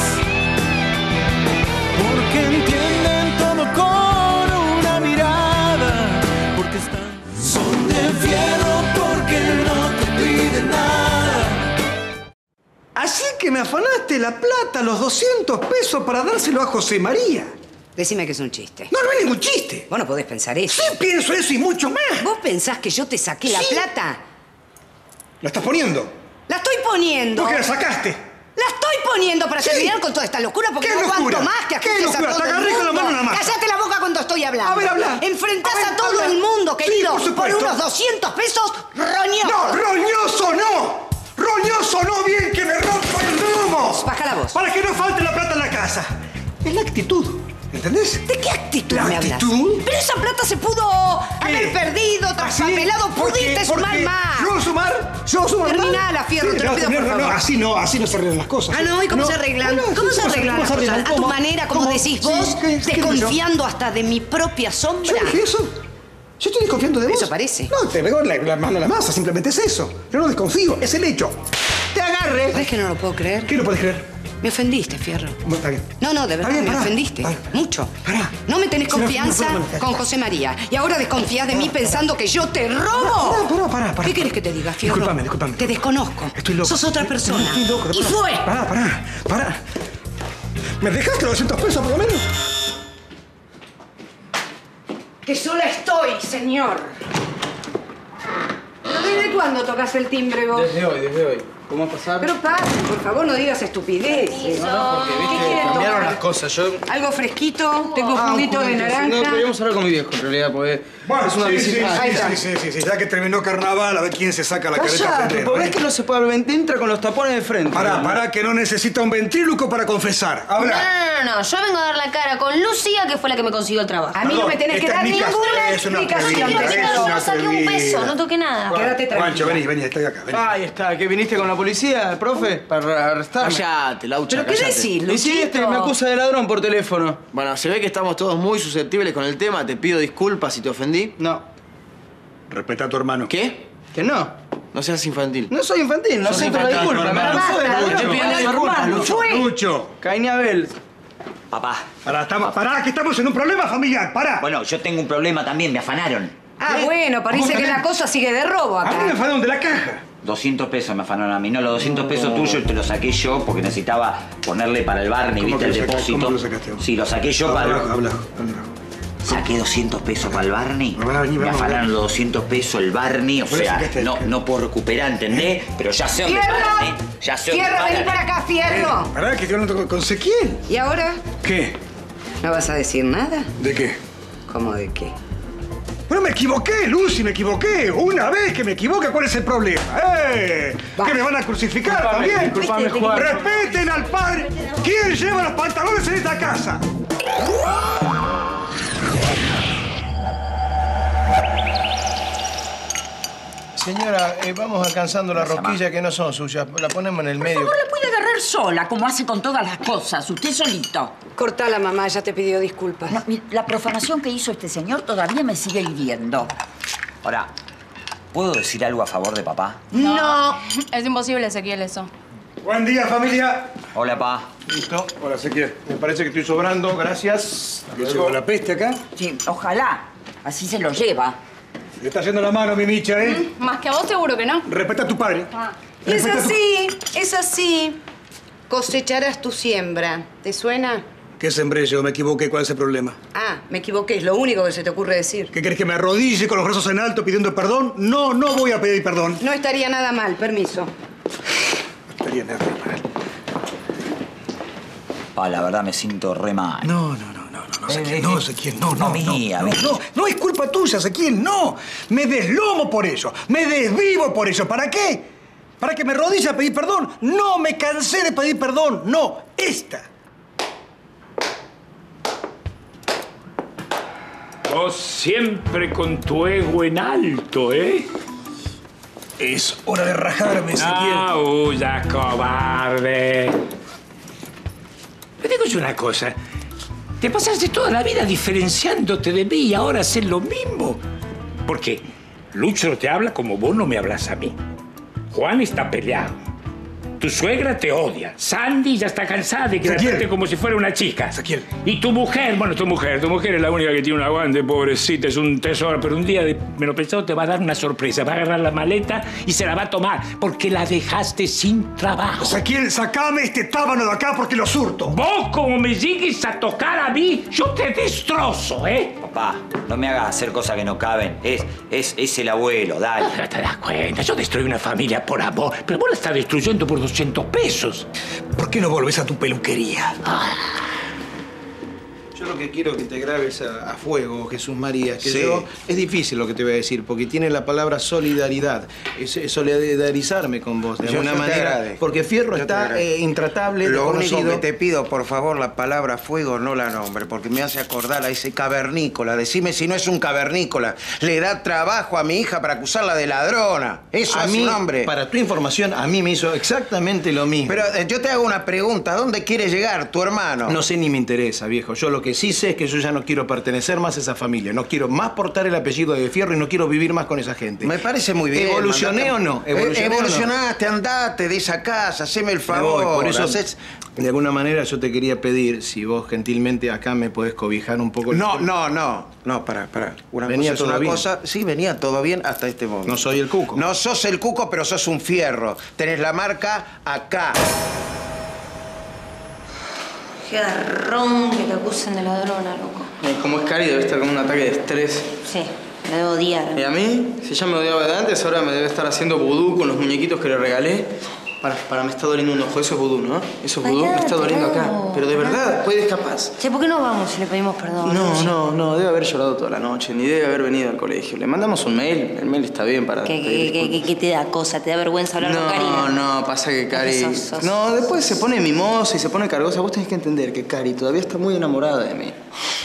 [SPEAKER 7] Porque entienden todo con una mirada. Porque están. Son de fierro porque no te piden nada.
[SPEAKER 6] Así que me afanaste la plata, los doscientos pesos para dárselo a José María.
[SPEAKER 4] Decime que es un chiste.
[SPEAKER 6] No, no es ningún chiste.
[SPEAKER 4] Vos no podés pensar eso.
[SPEAKER 6] Sí pienso eso y mucho más.
[SPEAKER 4] ¿Vos pensás que yo te saqué la
[SPEAKER 6] Sí.
[SPEAKER 4] plata?
[SPEAKER 6] ¿La estás poniendo?
[SPEAKER 4] ¡La estoy poniendo!
[SPEAKER 6] ¿Por qué la sacaste?
[SPEAKER 4] ¡La estoy poniendo para
[SPEAKER 6] Sí.
[SPEAKER 4] terminar con toda esta locura! Porque
[SPEAKER 6] ¿Qué
[SPEAKER 4] no
[SPEAKER 6] locura?
[SPEAKER 4] aguanto más que
[SPEAKER 6] ¿Qué
[SPEAKER 4] acuses a
[SPEAKER 6] locura?
[SPEAKER 4] todo
[SPEAKER 6] Te
[SPEAKER 4] el
[SPEAKER 6] agarré con la
[SPEAKER 4] mundo.
[SPEAKER 6] mano en la masa.
[SPEAKER 4] ¡Cállate la boca cuando estoy hablando!
[SPEAKER 6] A ver, habla.
[SPEAKER 4] Enfrentás
[SPEAKER 6] A ver,
[SPEAKER 4] a, todo
[SPEAKER 6] habla.
[SPEAKER 4] el mundo,
[SPEAKER 6] Sí,
[SPEAKER 4] querido,
[SPEAKER 6] por
[SPEAKER 4] por,
[SPEAKER 6] supuesto.
[SPEAKER 4] unos doscientos pesos roñosos.
[SPEAKER 6] ¡No, roñoso no! ¡Roñoso no! ¡Bien que me rompa el lomo!
[SPEAKER 4] Baja la voz.
[SPEAKER 6] Para que no falte la plata en la casa. Es la actitud. ¿Entendés?
[SPEAKER 4] ¿De qué actitud
[SPEAKER 6] ¿La
[SPEAKER 4] me
[SPEAKER 6] actitud?
[SPEAKER 4] hablas? Pero esa plata se pudo haber perdido, traspapelado, pudiste sumar más.
[SPEAKER 6] ¿Yo sumar? ¿Yo sumar más?
[SPEAKER 4] Terminala, Fierro, te lo
[SPEAKER 6] no,
[SPEAKER 4] pido por
[SPEAKER 6] no,
[SPEAKER 4] favor.
[SPEAKER 6] No, así no, así no se arreglan las cosas.
[SPEAKER 4] Ah, no, ¿y cómo
[SPEAKER 6] No,
[SPEAKER 4] se arreglan?
[SPEAKER 6] no,
[SPEAKER 4] ¿Cómo
[SPEAKER 6] sí,
[SPEAKER 4] se arreglan las
[SPEAKER 6] se
[SPEAKER 4] cosas?
[SPEAKER 6] arreglan?
[SPEAKER 4] A tu
[SPEAKER 6] ¿Cómo?
[SPEAKER 4] manera, como
[SPEAKER 6] ¿Cómo?
[SPEAKER 4] decís
[SPEAKER 6] Sí,
[SPEAKER 4] vos,
[SPEAKER 6] ¿qué- qué digo yo?
[SPEAKER 4] desconfiando hasta de mi propia sombra.
[SPEAKER 6] ¿Yo dije eso? ¿Yo estoy desconfiando de vos?
[SPEAKER 4] Eso parece.
[SPEAKER 6] No, te pegó la, la mano en la masa, simplemente es eso. Yo no desconfío, es el hecho. ¡Te agarre!
[SPEAKER 4] ¿Sabes que no lo puedo creer?
[SPEAKER 6] ¿Qué no puedes creer?
[SPEAKER 4] Me ofendiste, Fierro.
[SPEAKER 6] Bueno, está bien.
[SPEAKER 4] No, no, de verdad,
[SPEAKER 6] Está bien,
[SPEAKER 4] me
[SPEAKER 6] pará.
[SPEAKER 4] ofendiste.
[SPEAKER 6] Pará.
[SPEAKER 4] Mucho.
[SPEAKER 6] Pará.
[SPEAKER 4] No me tenés
[SPEAKER 6] Sí, no,
[SPEAKER 4] confianza
[SPEAKER 6] no, no, no, no.
[SPEAKER 4] con José María. Y ahora desconfías de mí pensando que yo te robo.
[SPEAKER 6] Pará, pará, pará, pará.
[SPEAKER 4] ¿Qué querés que te diga, Fierro?
[SPEAKER 6] Disculpame, disculpame.
[SPEAKER 4] Te desconozco.
[SPEAKER 6] Estoy loco.
[SPEAKER 4] Sos otra persona.
[SPEAKER 6] Estoy loco.
[SPEAKER 4] Y
[SPEAKER 6] pará.
[SPEAKER 4] fue.
[SPEAKER 6] Pará, pará, pará. ¿Me dejaste los doscientos pesos por lo menos?
[SPEAKER 4] Que sola estoy, señor. ¿Pero desde cuándo tocas el timbre vos?
[SPEAKER 1] Desde hoy, desde hoy. ¿Cómo pasar?
[SPEAKER 4] Pero pasa, por favor, no digas estupideces.
[SPEAKER 1] No, no, porque
[SPEAKER 4] ¿Qué
[SPEAKER 1] viste,
[SPEAKER 4] quieren
[SPEAKER 1] cambiaron
[SPEAKER 4] tomar?
[SPEAKER 1] las cosas. Yo...
[SPEAKER 4] Algo fresquito, tengo
[SPEAKER 1] Ah, un
[SPEAKER 4] juguito de
[SPEAKER 1] juguito, sí.
[SPEAKER 4] naranja.
[SPEAKER 1] No, queríamos hablar con mi viejo, en realidad, porque
[SPEAKER 6] Bueno,
[SPEAKER 1] es una
[SPEAKER 6] sí,
[SPEAKER 1] visita.
[SPEAKER 6] sí,
[SPEAKER 1] Ah,
[SPEAKER 6] sí,
[SPEAKER 1] ahí
[SPEAKER 6] sí,
[SPEAKER 1] está.
[SPEAKER 6] sí, sí, sí. Ya que terminó carnaval, a ver quién se saca la careta
[SPEAKER 1] Callate,
[SPEAKER 6] primero,
[SPEAKER 1] porque
[SPEAKER 6] ¿eh?
[SPEAKER 1] es que no se puede hablar. Entra con los tapones de frente.
[SPEAKER 6] Pará, pará, que no necesita un ventríloco para confesar.
[SPEAKER 2] No,
[SPEAKER 6] Habla.
[SPEAKER 2] no, no, no. Yo vengo a dar la cara con Lucía, que fue la que me consiguió el trabajo.
[SPEAKER 4] A mí no me tenés que
[SPEAKER 6] esta
[SPEAKER 4] dar
[SPEAKER 6] es mi casa,
[SPEAKER 4] ninguna
[SPEAKER 6] es una
[SPEAKER 4] explicación.
[SPEAKER 6] atrevida,
[SPEAKER 2] Pero
[SPEAKER 6] es
[SPEAKER 2] chicos,
[SPEAKER 6] una
[SPEAKER 2] no saqué un
[SPEAKER 6] atrevida.
[SPEAKER 2] peso, no toqué nada.
[SPEAKER 4] Quédate tranquila.
[SPEAKER 6] Juancho, vení, vení, estoy acá, vení.
[SPEAKER 1] Ahí está, que viniste con la policía, profe, para arrestarme.
[SPEAKER 3] Cállate, Laucha,
[SPEAKER 4] ¿Pero qué
[SPEAKER 3] cállate.
[SPEAKER 4] decís,
[SPEAKER 1] Y sí, este me acusa de ladrón por teléfono.
[SPEAKER 3] Bueno, se ve que estamos todos muy susceptibles con el tema. Te pido disculpas si te ofendí.
[SPEAKER 1] No.
[SPEAKER 6] Respeta a tu hermano.
[SPEAKER 3] ¿Qué?
[SPEAKER 1] Que no.
[SPEAKER 3] No seas infantil.
[SPEAKER 1] No soy infantil, no
[SPEAKER 3] Sos
[SPEAKER 1] acepto la
[SPEAKER 3] infantil,
[SPEAKER 1] disculpa.
[SPEAKER 3] hermano.
[SPEAKER 1] Me acuso de
[SPEAKER 4] Basta,
[SPEAKER 1] ladrón.
[SPEAKER 3] Te pido disculpas, Lucho.
[SPEAKER 4] Fue.
[SPEAKER 6] Lucho.
[SPEAKER 1] Caín y Abel.
[SPEAKER 10] Papá.
[SPEAKER 6] Pará, estamos, pará, que estamos en un problema familiar, pará.
[SPEAKER 10] Bueno, yo tengo un problema también, me afanaron.
[SPEAKER 4] Ah, bueno, parece
[SPEAKER 6] ¿Cómo
[SPEAKER 4] que
[SPEAKER 6] también?
[SPEAKER 4] la cosa sigue de robo
[SPEAKER 6] A mí me
[SPEAKER 4] acá.
[SPEAKER 6] afanaron de la caja.
[SPEAKER 10] doscientos pesos me afanaron a mí. No, los doscientos pesos tuyos te los saqué yo porque necesitaba ponerle para el Barney,
[SPEAKER 6] ¿Cómo
[SPEAKER 10] ¿viste?
[SPEAKER 6] que
[SPEAKER 10] El
[SPEAKER 6] lo sacaste?
[SPEAKER 10] depósito.
[SPEAKER 6] ¿Cómo que lo sacaste vos?
[SPEAKER 10] Sí, lo saqué yo para
[SPEAKER 6] Habla,
[SPEAKER 10] el...
[SPEAKER 6] habla, habla.
[SPEAKER 10] Saqué doscientos pesos para el Barney.
[SPEAKER 6] No, vení,
[SPEAKER 10] me
[SPEAKER 6] vamos,
[SPEAKER 10] afanaron
[SPEAKER 6] vamos.
[SPEAKER 10] los doscientos pesos el Barney. O
[SPEAKER 6] Vos le
[SPEAKER 10] sea,
[SPEAKER 6] sacaste
[SPEAKER 10] no,
[SPEAKER 6] el-
[SPEAKER 10] no puedo recuperar, ¿entendés? Pero ya sé dónde paran, ¿eh?
[SPEAKER 4] ¡Fierro!
[SPEAKER 10] Ya sé dónde
[SPEAKER 4] ¡Fierro, vení
[SPEAKER 10] paran.
[SPEAKER 4] para acá, Fierro!
[SPEAKER 6] Pará, que estoy hablando con, con Ezequiel.
[SPEAKER 4] ¿Y ahora?
[SPEAKER 6] ¿Qué?
[SPEAKER 4] ¿No vas a decir nada?
[SPEAKER 6] ¿De qué?
[SPEAKER 4] ¿Cómo de qué?
[SPEAKER 6] Bueno, me equivoqué, Lucy, me equivoqué. Una vez que me equivoque, ¿cuál es el problema? ¡Eh!
[SPEAKER 4] Va.
[SPEAKER 6] ¿Que me van a crucificar
[SPEAKER 1] Disculpame,
[SPEAKER 6] también?
[SPEAKER 1] disculpame, Juan.
[SPEAKER 6] ¡Respeten al padre! ¿Quién lleva los pantalones en esta casa?
[SPEAKER 11] Señora, eh, vamos alcanzando la rosquilla que no son suyas. La ponemos en el
[SPEAKER 15] Por
[SPEAKER 11] medio.
[SPEAKER 15] favor, la puede agarrar sola, como hace con todas las cosas. Usted solito.
[SPEAKER 4] Cortala, mamá, ya te pidió disculpas.
[SPEAKER 15] No, mire, la profanación que hizo este señor todavía me sigue hiriendo.
[SPEAKER 10] Ahora, ¿puedo decir algo a favor de papá?
[SPEAKER 9] No. Es imposible, Ezequiel, eso.
[SPEAKER 6] Buen día, familia.
[SPEAKER 10] Hola, papá.
[SPEAKER 11] Listo. Hola, Ezequiel. Me parece que estoy sobrando. Gracias.
[SPEAKER 6] ¿Que llegó la peste acá?
[SPEAKER 15] Sí, ojalá. Así se lo lleva.
[SPEAKER 6] Le está haciendo la mano, mi Micha, ¿eh?
[SPEAKER 9] Más que a vos seguro que no.
[SPEAKER 6] Respeta a tu padre.
[SPEAKER 9] Ah.
[SPEAKER 4] Es así, es así. Cosecharás tu siembra. ¿Te suena?
[SPEAKER 6] ¿Qué sembré yo? Me equivoqué. ¿Cuál es el problema?
[SPEAKER 4] Ah, me equivoqué. Es lo único que se te ocurre decir.
[SPEAKER 6] ¿Qué querés, que me arrodille con los brazos en alto pidiendo perdón? No, no voy a pedir perdón.
[SPEAKER 4] No estaría nada mal. Permiso.
[SPEAKER 6] No estaría nada mal.
[SPEAKER 10] Ah, la verdad me siento re mal.
[SPEAKER 6] No, no, no, no, no, no, Ezequiel, no, Ezequiel, no, no,
[SPEAKER 10] mía,
[SPEAKER 6] no,
[SPEAKER 10] mía.
[SPEAKER 6] no, no, no es culpa tuya, Ezequiel, no. Me deslomo por eso, me desvivo por eso. ¿Para qué? ¿Para que me arrodille a pedir perdón? No, me cansé de pedir perdón. No, esta.
[SPEAKER 16] Vos siempre con tu ego en alto, ¿eh?
[SPEAKER 6] Es hora de rajarme, Ezequiel.
[SPEAKER 16] Ah, huya, cobarde. Te digo yo una cosa. Te pasaste toda la vida diferenciándote de mí y ahora haces lo mismo. Porque Lucho te habla como vos no me hablas a mí. Juan está peleado. Tu suegra te odia. Sandy ya está cansada de que la trate como si fuera una chica.
[SPEAKER 6] Ezequiel.
[SPEAKER 16] Y tu mujer, bueno, tu mujer, tu mujer es la única que tiene un aguante, pobrecita, es un tesoro. Pero un día, de menos pensado, te va a dar una sorpresa. Va a agarrar la maleta y se la va a tomar porque la dejaste sin trabajo.
[SPEAKER 6] Ezequiel, sacame este tábano de acá porque lo surto.
[SPEAKER 16] Vos, como me llegues a tocar a mí, yo te destrozo, ¿eh?
[SPEAKER 10] Papá, no me hagas hacer cosas que no caben. Es, es, es el abuelo, dale.
[SPEAKER 16] No te das cuenta, yo destruí una familia por amor, pero vos la estás destruyendo por doscientos pesos.
[SPEAKER 6] ¿Por qué no volvés a tu peluquería?
[SPEAKER 16] Ah.
[SPEAKER 11] Yo lo que quiero que te grabes a, a fuego, Jesús María, que
[SPEAKER 3] Sí.
[SPEAKER 11] yo... Es difícil lo que te voy a decir, porque tiene la palabra solidaridad. Es, es solidarizarme con vos, de
[SPEAKER 3] Yo-
[SPEAKER 11] alguna
[SPEAKER 3] yo te
[SPEAKER 11] manera.
[SPEAKER 3] agradezco.
[SPEAKER 11] Porque Fierro
[SPEAKER 3] Yo te
[SPEAKER 11] está
[SPEAKER 3] agradezco.
[SPEAKER 11] eh, intratable,
[SPEAKER 3] Lo
[SPEAKER 11] desconocido.
[SPEAKER 3] único que te pido, por favor, la palabra fuego no la nombre, porque me hace acordar a ese cavernícola. Decime si no es un cavernícola. Le da trabajo a mi hija para acusarla de ladrona. Eso
[SPEAKER 11] A
[SPEAKER 3] es
[SPEAKER 11] mí,
[SPEAKER 3] un hombre.
[SPEAKER 11] para tu información, a mí me hizo exactamente lo mismo.
[SPEAKER 3] Pero eh, yo te hago una pregunta. ¿A dónde quiere llegar tu hermano?
[SPEAKER 11] No sé ni me interesa, viejo. Yo lo que sí sé es que yo ya no quiero pertenecer más a esa familia. No quiero más portar el apellido de Fierro y no quiero vivir más con esa gente.
[SPEAKER 3] Me parece muy bien.
[SPEAKER 11] ¿Evolucioné
[SPEAKER 3] mandate-
[SPEAKER 11] o no?
[SPEAKER 3] Eh,
[SPEAKER 11] ¿Evolucioné o no?
[SPEAKER 3] Evolucionaste, andate de esa casa, haceme el
[SPEAKER 11] Me
[SPEAKER 3] favor.
[SPEAKER 11] voy. Por eso,
[SPEAKER 3] hacés-
[SPEAKER 11] de alguna manera, yo te quería pedir si vos gentilmente acá me podés cobijar un poco. el
[SPEAKER 3] No,
[SPEAKER 11] tema.
[SPEAKER 3] no, no. No, pará, pará. Una
[SPEAKER 11] Venía
[SPEAKER 3] cosa es
[SPEAKER 11] todo
[SPEAKER 3] una
[SPEAKER 11] bien.
[SPEAKER 3] cosa. Sí, venía todo bien hasta este momento.
[SPEAKER 11] No soy el cuco.
[SPEAKER 3] No sos el cuco, pero sos un fierro. Tenés la marca acá.
[SPEAKER 2] Qué garrón que te acusen de ladrona, loco.
[SPEAKER 1] Eh, Como es Cari, debe estar con un ataque de estrés.
[SPEAKER 2] Sí, me debo odiar.
[SPEAKER 1] Y a mí, si ya me odiaba de antes, ahora me debe estar haciendo vudú con los muñequitos que le regalé. Para, para, me está doliendo un ojo. Eso es vudú, ¿no? Eso es vudú. Me está doliendo acá. Pero de verdad, puedes capaz.
[SPEAKER 2] Che, ¿por qué no vamos si le pedimos perdón?
[SPEAKER 1] No, no, no. Debe haber llorado toda la noche. Ni debe haber venido al colegio. Le mandamos un mail. El mail está bien para...
[SPEAKER 2] ¿Qué,
[SPEAKER 1] pedir
[SPEAKER 2] qué, qué, qué, qué te da cosa? ¿Te da vergüenza hablar con Cari?
[SPEAKER 1] No, no, pasa que Cari...
[SPEAKER 2] Sos- sos-
[SPEAKER 1] No, después se pone mimosa y se pone cargosa. Vos tenés que entender que Cari todavía está muy enamorada de mí.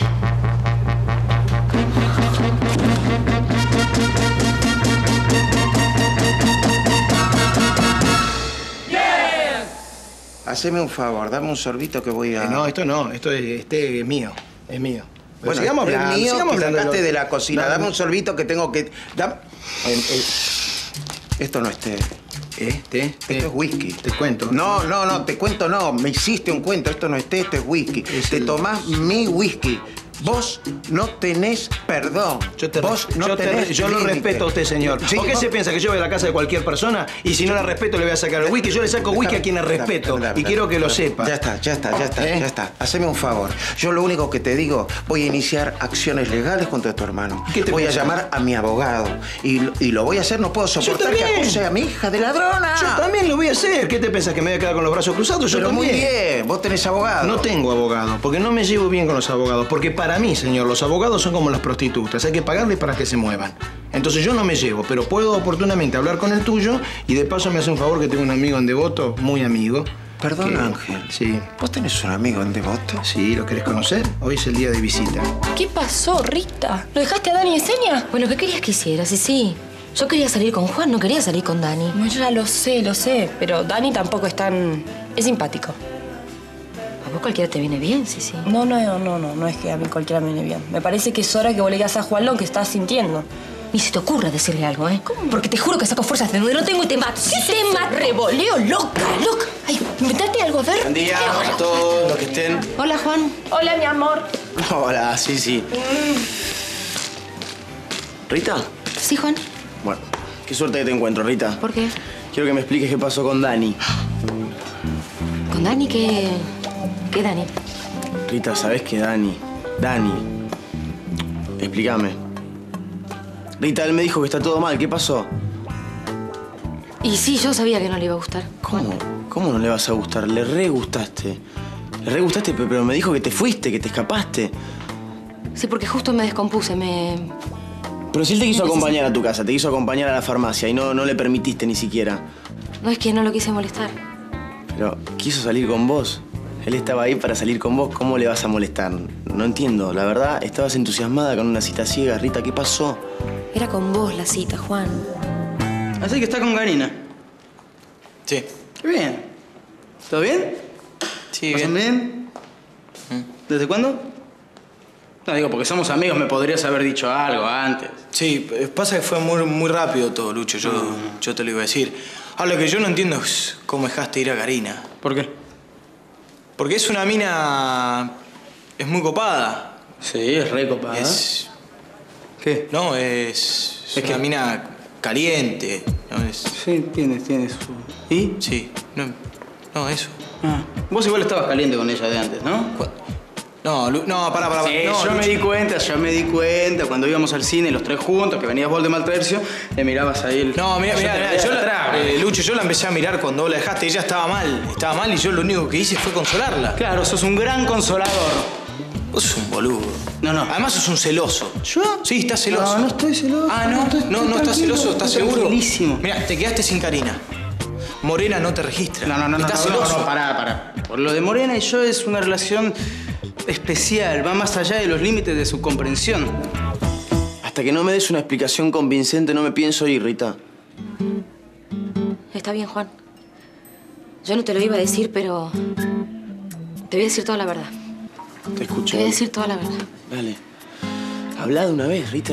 [SPEAKER 3] Haceme un favor, dame un sorbito que voy a...
[SPEAKER 11] Eh, no, esto no. Esto es, este es mío. Es mío. Pero
[SPEAKER 3] Bueno,
[SPEAKER 11] sigamos
[SPEAKER 3] es
[SPEAKER 11] hablando,
[SPEAKER 3] mío
[SPEAKER 11] sigamos
[SPEAKER 3] que
[SPEAKER 11] hablando
[SPEAKER 3] sacaste
[SPEAKER 11] lo-
[SPEAKER 3] de la cocina.
[SPEAKER 11] No,
[SPEAKER 3] Dame
[SPEAKER 11] no.
[SPEAKER 3] un sorbito que tengo que... dam-
[SPEAKER 11] Eh, eh,
[SPEAKER 3] Esto no es té.
[SPEAKER 11] ¿Eh? ¿Té? té.
[SPEAKER 3] Esto es whisky.
[SPEAKER 11] Te cuento.
[SPEAKER 3] No, no, no, te cuento no. Me hiciste un cuento. Esto no es té, esto es whisky. Te tomás mi whisky. Vos no tenés perdón.
[SPEAKER 11] Yo, te,
[SPEAKER 3] Vos no
[SPEAKER 11] yo, te-
[SPEAKER 3] tenés
[SPEAKER 11] yo lo
[SPEAKER 3] límite.
[SPEAKER 11] respeto a usted, señor.
[SPEAKER 3] Sí,
[SPEAKER 11] ¿Por qué
[SPEAKER 3] vos-
[SPEAKER 11] se piensa que yo voy a la casa de cualquier persona y si no la respeto le voy a sacar el whisky? Yo le saco whisky a quien le respeto y quiero que lo sepa.
[SPEAKER 3] Ya está, ya está, ya está,
[SPEAKER 11] ¿Eh?
[SPEAKER 3] ya está. Haceme un favor. Yo lo único que te digo, voy a iniciar acciones legales contra tu hermano.
[SPEAKER 11] ¿Qué te
[SPEAKER 3] voy a
[SPEAKER 11] pasa?
[SPEAKER 3] llamar a mi abogado. Y, lo- y lo voy a hacer, no puedo soportar que
[SPEAKER 11] también.
[SPEAKER 3] acuse a mi hija de ladrona.
[SPEAKER 11] Yo también lo voy a hacer. ¿Qué te pensás, que me voy a quedar con los brazos cruzados? Yo
[SPEAKER 3] Pero muy
[SPEAKER 11] también.
[SPEAKER 3] bien, vos tenés abogado.
[SPEAKER 11] No tengo abogado, porque no me llevo bien con los abogados. Porque para mí, señor, los abogados son como las prostitutas. Hay que pagarles para que se muevan. Entonces yo no me llevo, pero puedo oportunamente hablar con el tuyo y de paso me hace un favor que tengo un amigo en Devoto, muy amigo.
[SPEAKER 3] Perdón,
[SPEAKER 11] que-
[SPEAKER 3] Ángel.
[SPEAKER 11] Sí.
[SPEAKER 3] ¿Vos tenés un amigo en Devoto?
[SPEAKER 11] Sí, ¿lo querés conocer? Hoy es el día de visita.
[SPEAKER 14] ¿Qué pasó, Rita? ¿Lo dejaste a Dani de seña?
[SPEAKER 2] Bueno, ¿qué querías que hiciera? Sí, sí. Yo quería salir con Juan, no quería salir con Dani.
[SPEAKER 14] No, yo ya lo sé, lo sé. Pero Dani tampoco es tan... es simpático.
[SPEAKER 2] A vos cualquiera te viene bien, sí, sí.
[SPEAKER 14] No, no, no, no, no es que a mí cualquiera me viene bien. Me parece que es hora que vos le digas a Juan lo que estás sintiendo.
[SPEAKER 2] Ni se te ocurra decirle algo, ¿eh? ¿Cómo? Porque te juro que saco fuerzas de donde no tengo y te mato.
[SPEAKER 14] ¿Qué te mato? Revoleo, loca, loca. Ay, inventate algo, a ver.
[SPEAKER 3] Buen día a todos los que estén.
[SPEAKER 2] Hola, Juan.
[SPEAKER 14] Hola, mi amor.
[SPEAKER 3] Hola, sí, sí. ¿Rita?
[SPEAKER 2] ¿Sí, Juan?
[SPEAKER 5] Bueno, qué suerte que te encuentro, Rita.
[SPEAKER 2] ¿Por qué?
[SPEAKER 5] Quiero que me expliques qué pasó con Dani.
[SPEAKER 2] ¿Con Dani? ¿Qué...? ¿Qué Dani?
[SPEAKER 5] Rita, ¿sabés qué Dani? Dani. Explícame. Rita, él me dijo que está todo mal. ¿Qué pasó?
[SPEAKER 2] Y sí, yo sabía que no le iba a gustar.
[SPEAKER 5] ¿Cómo? ¿Cómo no le vas a gustar? Le re gustaste. Le re gustaste, pero me dijo que te fuiste, que te escapaste.
[SPEAKER 2] Sí, porque justo me descompuse, me...
[SPEAKER 5] Pero si él te quiso acompañar a tu casa, te quiso acompañar a la farmacia y no, no le permitiste ni siquiera.
[SPEAKER 2] No, es que no lo quise molestar.
[SPEAKER 5] Pero quiso salir con vos. Él estaba ahí para salir con vos. ¿Cómo le vas a molestar? No entiendo. La verdad, estabas entusiasmada con una cita ciega. Rita, ¿qué pasó?
[SPEAKER 2] Era con vos la cita, Juan.
[SPEAKER 1] Así que está con Karina.
[SPEAKER 12] Sí.
[SPEAKER 1] Qué bien. ¿Todo bien?
[SPEAKER 12] Sí,
[SPEAKER 1] ¿Pasan bien? ¿Desde cuándo? No, digo, porque somos amigos, me podrías haber dicho algo antes.
[SPEAKER 12] Sí, pasa que fue muy, muy rápido todo, Lucho. Yo,
[SPEAKER 1] Mm.
[SPEAKER 12] yo te lo iba a decir. Ahora, lo que yo no entiendo es cómo dejaste ir a Karina.
[SPEAKER 1] ¿Por qué?
[SPEAKER 12] Porque es una mina... es muy copada.
[SPEAKER 1] Sí, es re copada.
[SPEAKER 12] Es...
[SPEAKER 1] ¿Qué?
[SPEAKER 12] No, es... es
[SPEAKER 1] ¿Es
[SPEAKER 12] una
[SPEAKER 1] qué?
[SPEAKER 12] mina caliente. ¿No? Es...
[SPEAKER 1] Sí, tiene, tiene su... ¿Y?
[SPEAKER 12] Sí. No, no, eso.
[SPEAKER 1] Ah. Vos igual estabas caliente con ella de antes, ¿no?
[SPEAKER 12] No, Lu... no, pará, pará.
[SPEAKER 1] Sí,
[SPEAKER 12] no,
[SPEAKER 1] yo
[SPEAKER 12] Lucho.
[SPEAKER 1] me di cuenta, yo me di cuenta. Cuando íbamos al cine los tres juntos, que venías vos de Maltercio, le mirabas ahí el...
[SPEAKER 12] No, mira,
[SPEAKER 1] Yo
[SPEAKER 12] mira,
[SPEAKER 1] te
[SPEAKER 12] mira,
[SPEAKER 1] veía
[SPEAKER 12] yo
[SPEAKER 1] de
[SPEAKER 12] la,
[SPEAKER 1] atrás.
[SPEAKER 12] eh, Lucho, yo la empecé a mirar cuando vos la dejaste. Ella estaba mal, estaba mal y yo lo único que hice fue consolarla.
[SPEAKER 1] Claro, sos un gran consolador.
[SPEAKER 12] Vos sos un boludo.
[SPEAKER 1] No, no.
[SPEAKER 12] Además sos un celoso.
[SPEAKER 1] ¿Yo?
[SPEAKER 12] Sí, estás celoso.
[SPEAKER 1] No, no estoy celoso.
[SPEAKER 12] Ah, ¿no?
[SPEAKER 1] estoy-
[SPEAKER 12] No,
[SPEAKER 1] estoy
[SPEAKER 12] no, estás
[SPEAKER 1] tranquilo,
[SPEAKER 12] celoso, ¿estás
[SPEAKER 1] estoy
[SPEAKER 12] seguro?
[SPEAKER 1] tranquilísimo.
[SPEAKER 12] Mira, te quedaste sin Karina. Morena no te registra.
[SPEAKER 1] No, no, no, no,
[SPEAKER 12] Estás
[SPEAKER 1] no, no,
[SPEAKER 12] celoso.
[SPEAKER 1] no, pará, pará. Por lo de Morena y yo es una relación especial, va más allá de los límites de su comprensión.
[SPEAKER 5] Hasta que no me des una explicación convincente, no me pienso ir, Rita.
[SPEAKER 2] Está bien, Juan. Yo no te lo iba a decir, pero... te voy a decir toda la verdad.
[SPEAKER 5] Te escucho.
[SPEAKER 2] Te voy a decir toda la verdad.
[SPEAKER 5] Dale. Habla de una vez, Rita.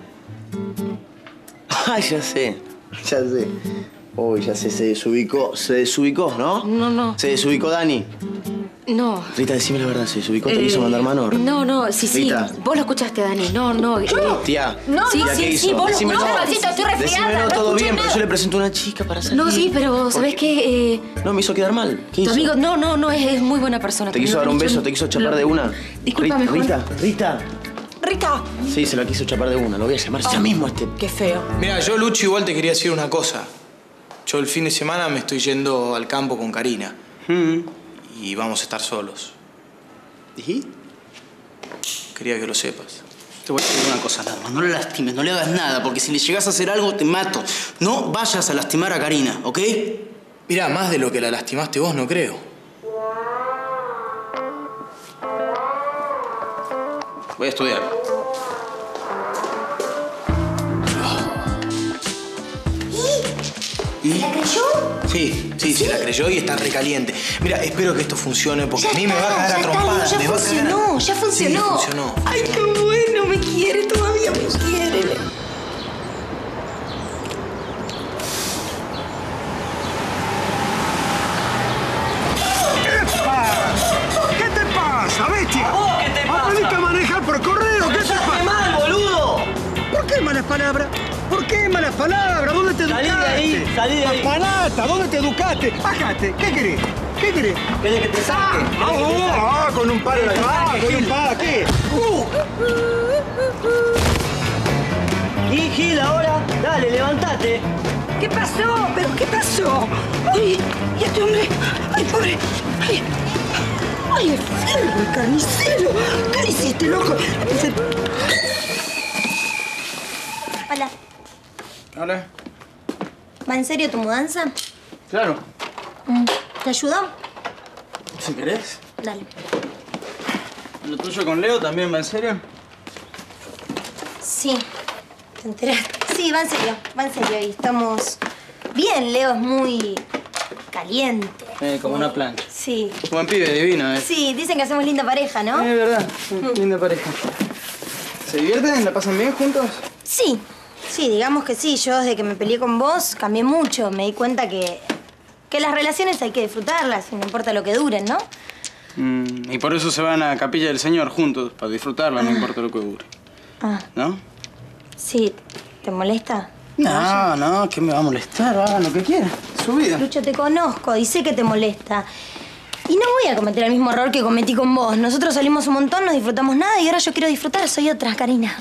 [SPEAKER 5] Ah, ya sé. Ya sé. Uy, ya sé, se desubicó. Se desubicó, ¿no?
[SPEAKER 2] No, no.
[SPEAKER 5] Se desubicó Dani.
[SPEAKER 2] No.
[SPEAKER 5] Rita, decime la verdad, se desubicó, te
[SPEAKER 2] Eh,
[SPEAKER 5] quiso mandar mano.
[SPEAKER 2] No, no, sí, sí.
[SPEAKER 5] Rita.
[SPEAKER 2] Vos lo escuchaste, Dani. No, no. eh,
[SPEAKER 5] Tía.
[SPEAKER 2] No,
[SPEAKER 5] tía,
[SPEAKER 2] no,
[SPEAKER 5] ¿qué
[SPEAKER 2] sí,
[SPEAKER 5] hizo?
[SPEAKER 2] sí, vos lo
[SPEAKER 5] Decime
[SPEAKER 2] escuchaste,
[SPEAKER 5] no.
[SPEAKER 2] Juancito, estoy resfriada,
[SPEAKER 5] Decime no,
[SPEAKER 2] no
[SPEAKER 5] todo
[SPEAKER 2] escuché
[SPEAKER 5] bien, pero
[SPEAKER 2] nada.
[SPEAKER 5] yo le presento a una chica para salir.
[SPEAKER 2] No, sí, pero
[SPEAKER 5] ¿Por
[SPEAKER 2] ¿sabés qué? Eh,
[SPEAKER 5] No, me hizo quedar mal. ¿Qué
[SPEAKER 2] tu
[SPEAKER 5] hizo?
[SPEAKER 2] amigo, no, no, no, es, es muy buena persona.
[SPEAKER 5] ¿Te quiso dar un beso? ¿Te quiso chapar de una?
[SPEAKER 2] Discúlpame, Juan.
[SPEAKER 5] Rita, Rita.
[SPEAKER 2] Rita.
[SPEAKER 5] Sí, se la quiso chapar de una. Lo voy a llamar ya mismo a este.
[SPEAKER 2] Qué feo.
[SPEAKER 12] Mira, yo, Lucho, igual te quería decir una cosa. Yo el fin de semana me estoy yendo al campo con Karina. Y vamos a estar solos.
[SPEAKER 1] ¿Y?
[SPEAKER 12] Quería que lo sepas.
[SPEAKER 1] Te voy a decir una cosa nada más. No le lastimes, no le hagas nada, porque si le llegas a hacer algo, te mato. No vayas a lastimar a Karina, ¿ok?
[SPEAKER 12] Mirá, más de lo que la lastimaste vos, no creo.
[SPEAKER 1] Voy a estudiar.
[SPEAKER 12] ¿Y? ¿La creyó? Sí, sí, se la creyó y está recaliente. Mira, espero que esto funcione porque a mí me va a cagar a trompadas.
[SPEAKER 13] ya
[SPEAKER 12] me va a cagar a-
[SPEAKER 13] funcionó, ya funcionó.
[SPEAKER 12] Sí, funcionó.
[SPEAKER 13] Ay, qué bueno, me quiere, todavía me quiere.
[SPEAKER 6] ¿Qué te pasa, bestia?
[SPEAKER 17] ¿A vos qué te pasa?
[SPEAKER 6] ¿Aprendiste a manejar por correo? ¿Qué te
[SPEAKER 17] ¡Cállate
[SPEAKER 6] pasa?
[SPEAKER 17] mal, boludo!
[SPEAKER 6] ¿Por qué malas palabras? ¿Por qué malas palabras? ¿Dónde te
[SPEAKER 17] Salí
[SPEAKER 6] educaste?
[SPEAKER 17] de ahí, salí de ahí.
[SPEAKER 6] Papalata, ¿dónde te educaste? Bájate, ¿qué querés? ¿Qué querés?
[SPEAKER 17] ¿Querés que te saque?
[SPEAKER 6] Ah,
[SPEAKER 17] ¿Querés que te saque?
[SPEAKER 6] ah, con un palo.
[SPEAKER 17] ¿Querés que te
[SPEAKER 6] Ah,
[SPEAKER 17] saque,
[SPEAKER 6] con un
[SPEAKER 17] Gil?
[SPEAKER 6] palo, ¿qué? Uh.
[SPEAKER 17] Y Gil, ahora, dale, levantate.
[SPEAKER 13] ¿Qué pasó? ¿Pero qué pasó? Ay, ¿y este hombre? Ay, pobre. Ay, ay, el cerdo, el carnicero. ¿Qué le hiciste, loco?
[SPEAKER 18] Hola.
[SPEAKER 1] Hola.
[SPEAKER 18] ¿Va en serio tu mudanza?
[SPEAKER 1] Claro.
[SPEAKER 18] Mm, ¿Te ayudo?
[SPEAKER 1] Si querés.
[SPEAKER 18] Dale.
[SPEAKER 1] ¿Lo tuyo con Leo también va en serio?
[SPEAKER 18] Sí. ¿Te enteraste? Sí, va en serio. Va en serio. Y estamos bien. Leo es muy caliente.
[SPEAKER 1] Eh, como una plancha.
[SPEAKER 18] Sí.
[SPEAKER 1] Buen pibe, divino, ¿eh?
[SPEAKER 18] Sí, dicen que hacemos linda pareja, ¿no?
[SPEAKER 1] Es verdad. Linda pareja. ¿Se divierten? ¿La pasan bien juntos?
[SPEAKER 18] Sí. Sí, digamos que sí. Yo desde que me peleé con vos cambié mucho. Me di cuenta que, que las relaciones hay que disfrutarlas, y no importa lo que duren, ¿no?
[SPEAKER 1] Mm, y por eso se van a Capilla del Señor juntos, para disfrutarla, no importa lo que dure.
[SPEAKER 18] Ah,
[SPEAKER 1] ¿No?
[SPEAKER 18] sí. ¿Te molesta?
[SPEAKER 1] No, no, ¿qué me va a molestar? Hagan lo que quieran. Su vida.
[SPEAKER 18] Lucho, te conozco y sé que te molesta. Y no voy a cometer el mismo error que cometí con vos. Nosotros salimos un montón, no disfrutamos nada y ahora yo quiero disfrutar. Soy otra, Karina.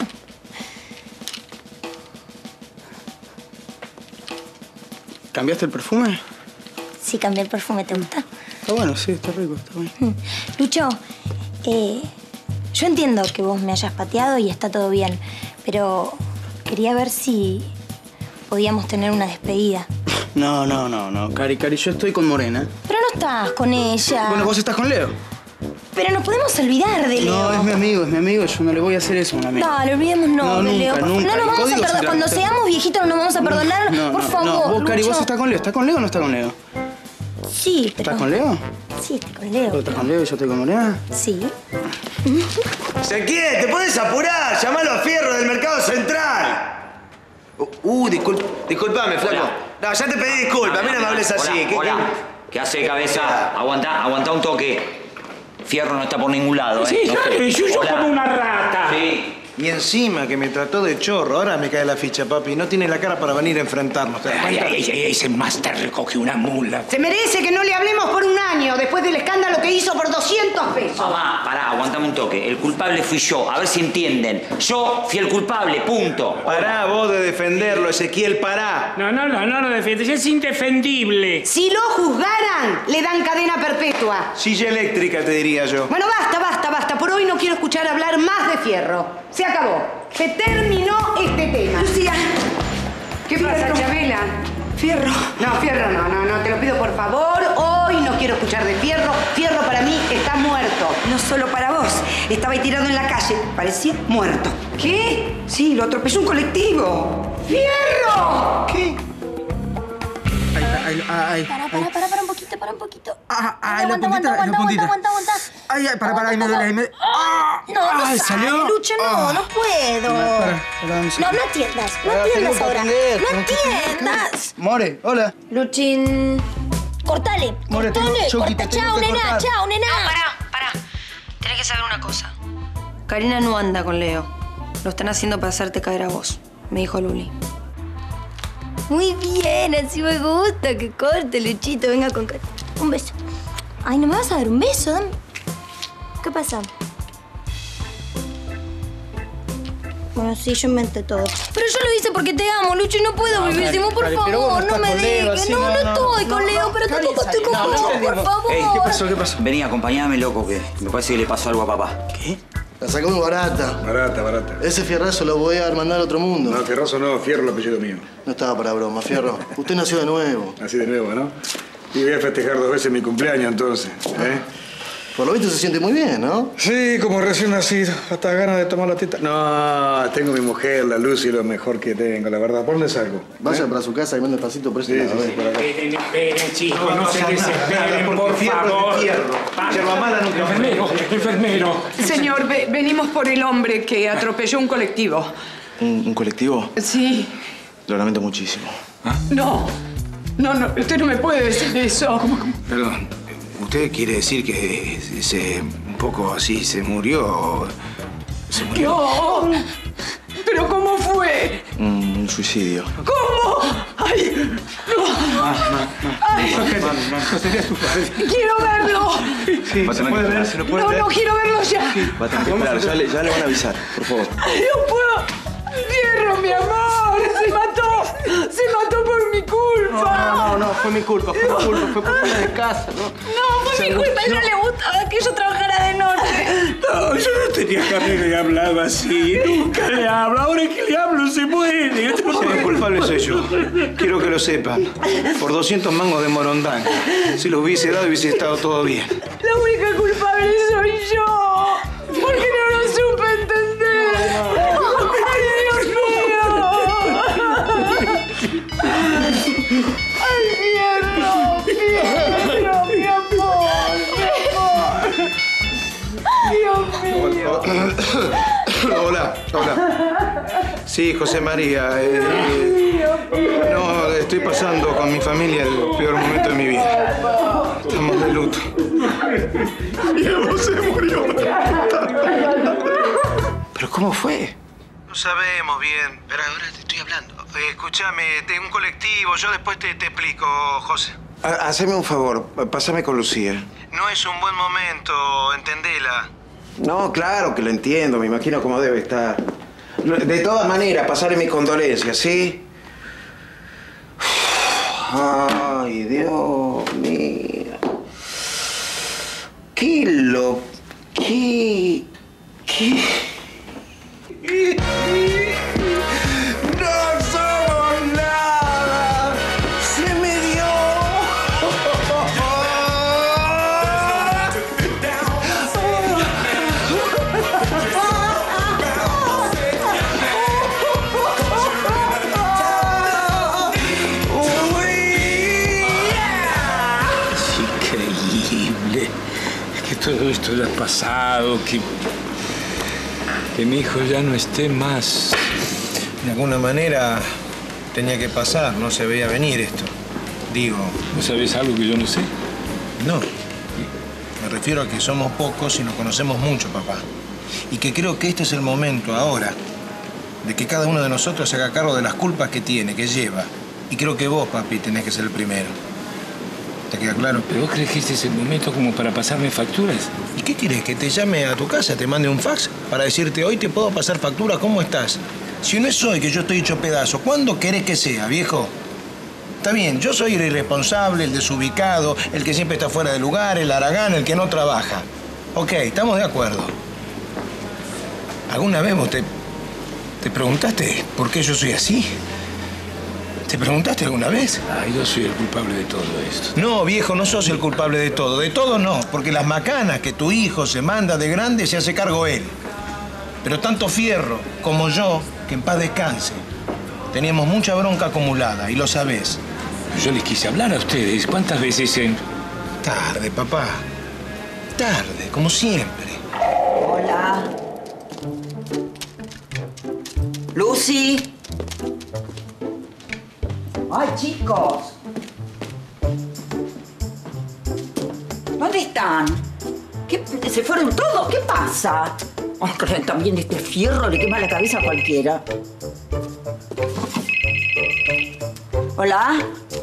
[SPEAKER 1] ¿Cambiaste el perfume?
[SPEAKER 18] Sí, cambié el perfume. ¿Te gusta?
[SPEAKER 1] Está bueno, sí, está rico, está bien.
[SPEAKER 18] Lucho, eh, yo entiendo que vos me hayas pateado y está todo bien, pero quería ver si podíamos tener una despedida.
[SPEAKER 1] No, no, no, no. Cari, Cari, yo estoy con Morena.
[SPEAKER 18] Pero no estás con ella.
[SPEAKER 1] Bueno, vos estás con Leo.
[SPEAKER 18] Pero nos podemos olvidar de Leo.
[SPEAKER 1] No, es mi amigo, es mi amigo. Yo no le voy a hacer eso a un amigo.
[SPEAKER 18] Dale, olvidemos no,
[SPEAKER 1] No,
[SPEAKER 18] de
[SPEAKER 1] nunca,
[SPEAKER 18] Leo. Por-
[SPEAKER 1] nunca.
[SPEAKER 18] No nos
[SPEAKER 1] El
[SPEAKER 18] vamos a
[SPEAKER 1] código
[SPEAKER 18] perdonar. Cuando
[SPEAKER 1] sagrado.
[SPEAKER 18] seamos viejitos no nos vamos a perdonar.
[SPEAKER 1] No,
[SPEAKER 18] Por
[SPEAKER 1] no,
[SPEAKER 18] favor,
[SPEAKER 1] no. Vos, Cari,
[SPEAKER 18] Lucho.
[SPEAKER 1] ¿vos estás con Leo? ¿Estás con Leo o no estás con Leo?
[SPEAKER 18] Sí, pero...
[SPEAKER 1] ¿Estás con Leo?
[SPEAKER 18] Sí, estoy con Leo.
[SPEAKER 1] ¿Vos estás con Leo y yo estoy con Morena?
[SPEAKER 18] Sí.
[SPEAKER 5] Ezequiel, ¿te podés apurar? Llamalo a Fierro del Mercado Central. Uh, uh, discul disculpame, flaco.
[SPEAKER 10] Hola.
[SPEAKER 5] No, ya te pedí disculpas, a mí no me hables así.
[SPEAKER 10] Hola,
[SPEAKER 5] ¿Qué-
[SPEAKER 10] hola.
[SPEAKER 5] qué-
[SPEAKER 10] ¿Qué hace, cabeza? Aguantá, aguantá un toque. Fierro no está por ningún lado, ¿eh?
[SPEAKER 16] Sí,
[SPEAKER 10] No
[SPEAKER 16] claro,
[SPEAKER 10] sé.
[SPEAKER 16] y yo, yo
[SPEAKER 10] Hola.
[SPEAKER 16] como una rata.
[SPEAKER 10] Sí.
[SPEAKER 11] Y encima que me trató de chorro, ahora me cae la ficha, papi. No tiene la cara para venir a enfrentarnos, ¿te das
[SPEAKER 16] Ay,
[SPEAKER 11] cuenta?
[SPEAKER 16] ay, ay, ese máster recoge una mula.
[SPEAKER 15] Se merece que no le hablemos por un año después del escándalo que hizo por doscientos pesos.
[SPEAKER 10] Mamá, pará, aguantame un toque. El culpable fui yo, a ver si entienden. Yo fui el culpable, punto.
[SPEAKER 11] Pará vos de defenderlo, Ezequiel, pará.
[SPEAKER 16] No, no, no, no lo defiendes, es indefendible.
[SPEAKER 15] Si lo juzgaran, le dan cadena perpetua.
[SPEAKER 11] Silla eléctrica, te diría yo.
[SPEAKER 15] Bueno, basta, basta, basta. Por hoy no quiero escuchar hablar más de Fierro. Se acabó. Se terminó este tema.
[SPEAKER 4] Lucía.
[SPEAKER 15] ¿Qué
[SPEAKER 4] Fierro.
[SPEAKER 15] pasa, Chabela?
[SPEAKER 4] Fierro.
[SPEAKER 15] No, Fierro no, no, no. Te lo pido por favor. Hoy no quiero escuchar de Fierro. Fierro para mí está muerto.
[SPEAKER 4] No solo para vos. Estaba ahí tirado en la calle. Parecía muerto.
[SPEAKER 15] ¿Qué?
[SPEAKER 4] Sí, lo atropelló un colectivo.
[SPEAKER 15] ¡Fierro!
[SPEAKER 1] ¿Qué? Ay, ay, ay,
[SPEAKER 18] Para,
[SPEAKER 1] ay.
[SPEAKER 18] para, para, para un poquito, para un poquito.
[SPEAKER 1] Ah, ah, la
[SPEAKER 18] aguanta,
[SPEAKER 1] puntita,
[SPEAKER 18] aguanta,
[SPEAKER 1] la puntita.
[SPEAKER 18] aguanta, aguanta, aguanta.
[SPEAKER 1] Ay, ay, para, para, ahí me duele, ahí me... ¡Ah!
[SPEAKER 18] No, no
[SPEAKER 1] Ay,
[SPEAKER 18] sale,
[SPEAKER 1] ¿salió?
[SPEAKER 18] Lucho, no,
[SPEAKER 1] Ah.
[SPEAKER 18] no puedo.
[SPEAKER 1] Para, para, para, dame un
[SPEAKER 18] No,
[SPEAKER 1] segundo.
[SPEAKER 18] no atiendas, no
[SPEAKER 1] Ah,
[SPEAKER 18] atiendas
[SPEAKER 1] tengo que
[SPEAKER 18] ahora.
[SPEAKER 1] atender,
[SPEAKER 18] No
[SPEAKER 1] tengo que atender.
[SPEAKER 18] atiendas.
[SPEAKER 1] More, hola.
[SPEAKER 18] Luchín. Cortale,
[SPEAKER 1] More, tengo-
[SPEAKER 18] cortale,
[SPEAKER 1] Chucky,
[SPEAKER 18] corta.
[SPEAKER 1] te tengo
[SPEAKER 18] Chao,
[SPEAKER 1] que
[SPEAKER 18] nena,
[SPEAKER 1] cortar.
[SPEAKER 18] chao, nena.
[SPEAKER 2] No, pará, pará. Tenés que saber una cosa. Karina no anda con Leo. Lo están haciendo para hacerte caer a vos, me dijo Luli.
[SPEAKER 18] Muy bien, así me gusta que corte, Luchito. Venga con Karina. Un beso. Ay, ¿no me vas a dar un beso? Dame. ¿Qué pasa? Bueno, sí, yo inventé todo. Pero yo lo hice porque te amo, Lucho, y no puedo
[SPEAKER 1] No,
[SPEAKER 18] vivir
[SPEAKER 1] Cari,
[SPEAKER 18] sin vos, por
[SPEAKER 1] Cari, pero vos no
[SPEAKER 18] favor. No
[SPEAKER 1] estás
[SPEAKER 18] me
[SPEAKER 1] con Leo,
[SPEAKER 18] dejes.
[SPEAKER 1] así,
[SPEAKER 18] No,
[SPEAKER 1] no,
[SPEAKER 18] no
[SPEAKER 1] no,
[SPEAKER 18] estoy
[SPEAKER 1] no,
[SPEAKER 18] con Leo,
[SPEAKER 1] no,
[SPEAKER 18] pero
[SPEAKER 1] Cari,
[SPEAKER 18] tampoco estoy
[SPEAKER 1] salí.
[SPEAKER 18] con
[SPEAKER 1] No, no
[SPEAKER 18] vos,
[SPEAKER 1] te
[SPEAKER 18] por
[SPEAKER 1] digo.
[SPEAKER 18] favor.
[SPEAKER 10] Ey,
[SPEAKER 1] ¿Qué pasó? ¿Qué pasó?
[SPEAKER 10] Vení, acompañame, loco, que me parece que le pasó algo a papá.
[SPEAKER 1] ¿Qué?
[SPEAKER 19] La sacó muy barata.
[SPEAKER 20] Barata, barata.
[SPEAKER 19] Ese fierrazo lo voy a mandar a otro mundo.
[SPEAKER 20] No, Fierroso no, Fierro el apellido mío.
[SPEAKER 19] No estaba para broma, Fierro. Usted nació de nuevo.
[SPEAKER 20] Así de nuevo, ¿no? Y voy a festejar dos veces mi cumpleaños entonces, ¿eh?
[SPEAKER 19] Por lo visto se siente muy bien, ¿no?
[SPEAKER 20] Sí, como recién nacido. Hasta ganas de tomar la teta. No, tengo mi mujer, la Lucy, lo mejor que tengo, la verdad. ¿Por dónde salgo?
[SPEAKER 19] Vaya para su casa y manda despacito por ese
[SPEAKER 20] Sí,
[SPEAKER 19] lado.
[SPEAKER 20] sí,
[SPEAKER 19] eh.
[SPEAKER 20] sí, por acá.
[SPEAKER 16] Esperen, esperen, chicos, no,
[SPEAKER 11] no
[SPEAKER 16] se
[SPEAKER 11] pasa nada,
[SPEAKER 16] desesperen,
[SPEAKER 11] porque
[SPEAKER 16] por
[SPEAKER 11] Fierro es de
[SPEAKER 16] favor.
[SPEAKER 11] Fierro.
[SPEAKER 16] Vamos.
[SPEAKER 11] Yerba mala nunca fue.
[SPEAKER 16] Enfermero, enfermero.
[SPEAKER 4] Señor, ve- venimos por el hombre que atropelló un colectivo.
[SPEAKER 5] ¿Un, un colectivo?
[SPEAKER 4] Sí.
[SPEAKER 5] Lo lamento muchísimo.
[SPEAKER 4] No. No, no, usted no me puede decir eso.
[SPEAKER 3] Perdón, ¿usted quiere decir que se, un poco así se murió? o ¿Se murió?
[SPEAKER 4] No. ¿Pero cómo fue?
[SPEAKER 5] Un, un suicidio.
[SPEAKER 4] ¿Cómo? ¡Ay! ¡No! ¡Ay! ¡Quiero verlo!
[SPEAKER 5] Sí, ¿se puede ver? ¿Se lo puede
[SPEAKER 4] No,
[SPEAKER 5] ver?
[SPEAKER 4] no, quiero verlo ya.
[SPEAKER 5] Va a tener que esperar, ya le, ya le van a avisar, por favor.
[SPEAKER 4] ¡Ay, no puedo! ¡Fierro, mi amor! ¡Se mató! ¡Se mató por mi culpa!
[SPEAKER 1] No, no, no, fue mi culpa, fue mi culpa, fue culpa de casa, ¿no?
[SPEAKER 18] No, fue mi culpa. A él no le gustaba que yo trabajara de noche.
[SPEAKER 16] No, yo no tenía que haberle hablado así. Nunca le hablo. Ahora que le hablo se muere.
[SPEAKER 11] El culpable soy yo. Quiero que lo sepan. Por doscientos mangos de morondanga. Si los hubiese dado, hubiese estado todo bien.
[SPEAKER 4] La única culpable soy yo. ¿Por qué no lo supe entender? ¡Ay, Dios mío! ¡Ay, Fierro! ¡Fierro, mi amor! ¡Mi amor! ¡Dios mío!
[SPEAKER 11] Hola, hola. Sí, José María. eh, eh, no, estoy pasando con mi familia el peor momento de mi vida. Estamos de luto.
[SPEAKER 20] Y vos se murió.
[SPEAKER 11] ¿Pero cómo fue? Lo sabemos bien, pero ahora te estoy hablando. Eh, escúchame, tengo un colectivo, yo después te, te explico, José.
[SPEAKER 3] Ha- Haceme un favor, pásame con Lucía.
[SPEAKER 11] No es un buen momento, entendela.
[SPEAKER 3] No, claro que lo entiendo, me imagino cómo debe estar. De todas maneras, pasarle mis condolencias, ¿sí? Ay, Dios mío. ¿Qué lo... qué... qué... ¡No somos nada! ¡Se me dio!
[SPEAKER 16] Increíble que todo esto haya pasado, que, que mi hijo ya no esté más.
[SPEAKER 11] De alguna manera tenía que pasar, no se veía venir esto. Digo...
[SPEAKER 16] ¿No sabes algo que yo no sé?
[SPEAKER 11] No. Me refiero a que somos pocos y nos conocemos mucho, papá. Y que creo que este es el momento ahora de que cada uno de nosotros se haga cargo de las culpas que tiene, que lleva. Y creo que vos, papi, tenés que ser el primero. ¿Te queda claro?
[SPEAKER 16] ¿Pero vos crees que este es el momento como para pasarme facturas?
[SPEAKER 11] ¿Y qué querés? ¿Que te llame a tu casa, te mande un fax para decirte hoy te puedo pasar factura? ¿Cómo estás? Si no es hoy que yo estoy hecho pedazo, ¿cuándo querés que sea, viejo? Está bien, yo soy el irresponsable, el desubicado, el que siempre está fuera de lugar, el haragán, el que no trabaja. Ok, estamos de acuerdo. ¿Alguna vez vos te, te preguntaste por qué yo soy así? ¿Te preguntaste alguna vez?
[SPEAKER 16] Ah, yo soy el culpable de todo esto.
[SPEAKER 11] No, viejo, no sos el culpable de todo. De todo no, porque las macanas que tu hijo se manda de grande se hace cargo él. Pero tanto Fierro como yo, que en paz descanse, teníamos mucha bronca acumulada, y lo sabés.
[SPEAKER 16] Yo les quise hablar a ustedes. ¿Cuántas veces en...?
[SPEAKER 11] Tarde, papá. Tarde, como siempre.
[SPEAKER 15] Hola. Lucy. Ay, chicos. ¿Dónde están? ¿Qué, ¿Se fueron todos? ¿Qué pasa? Oh, también este Fierro le quema la cabeza a cualquiera. ¿Hola?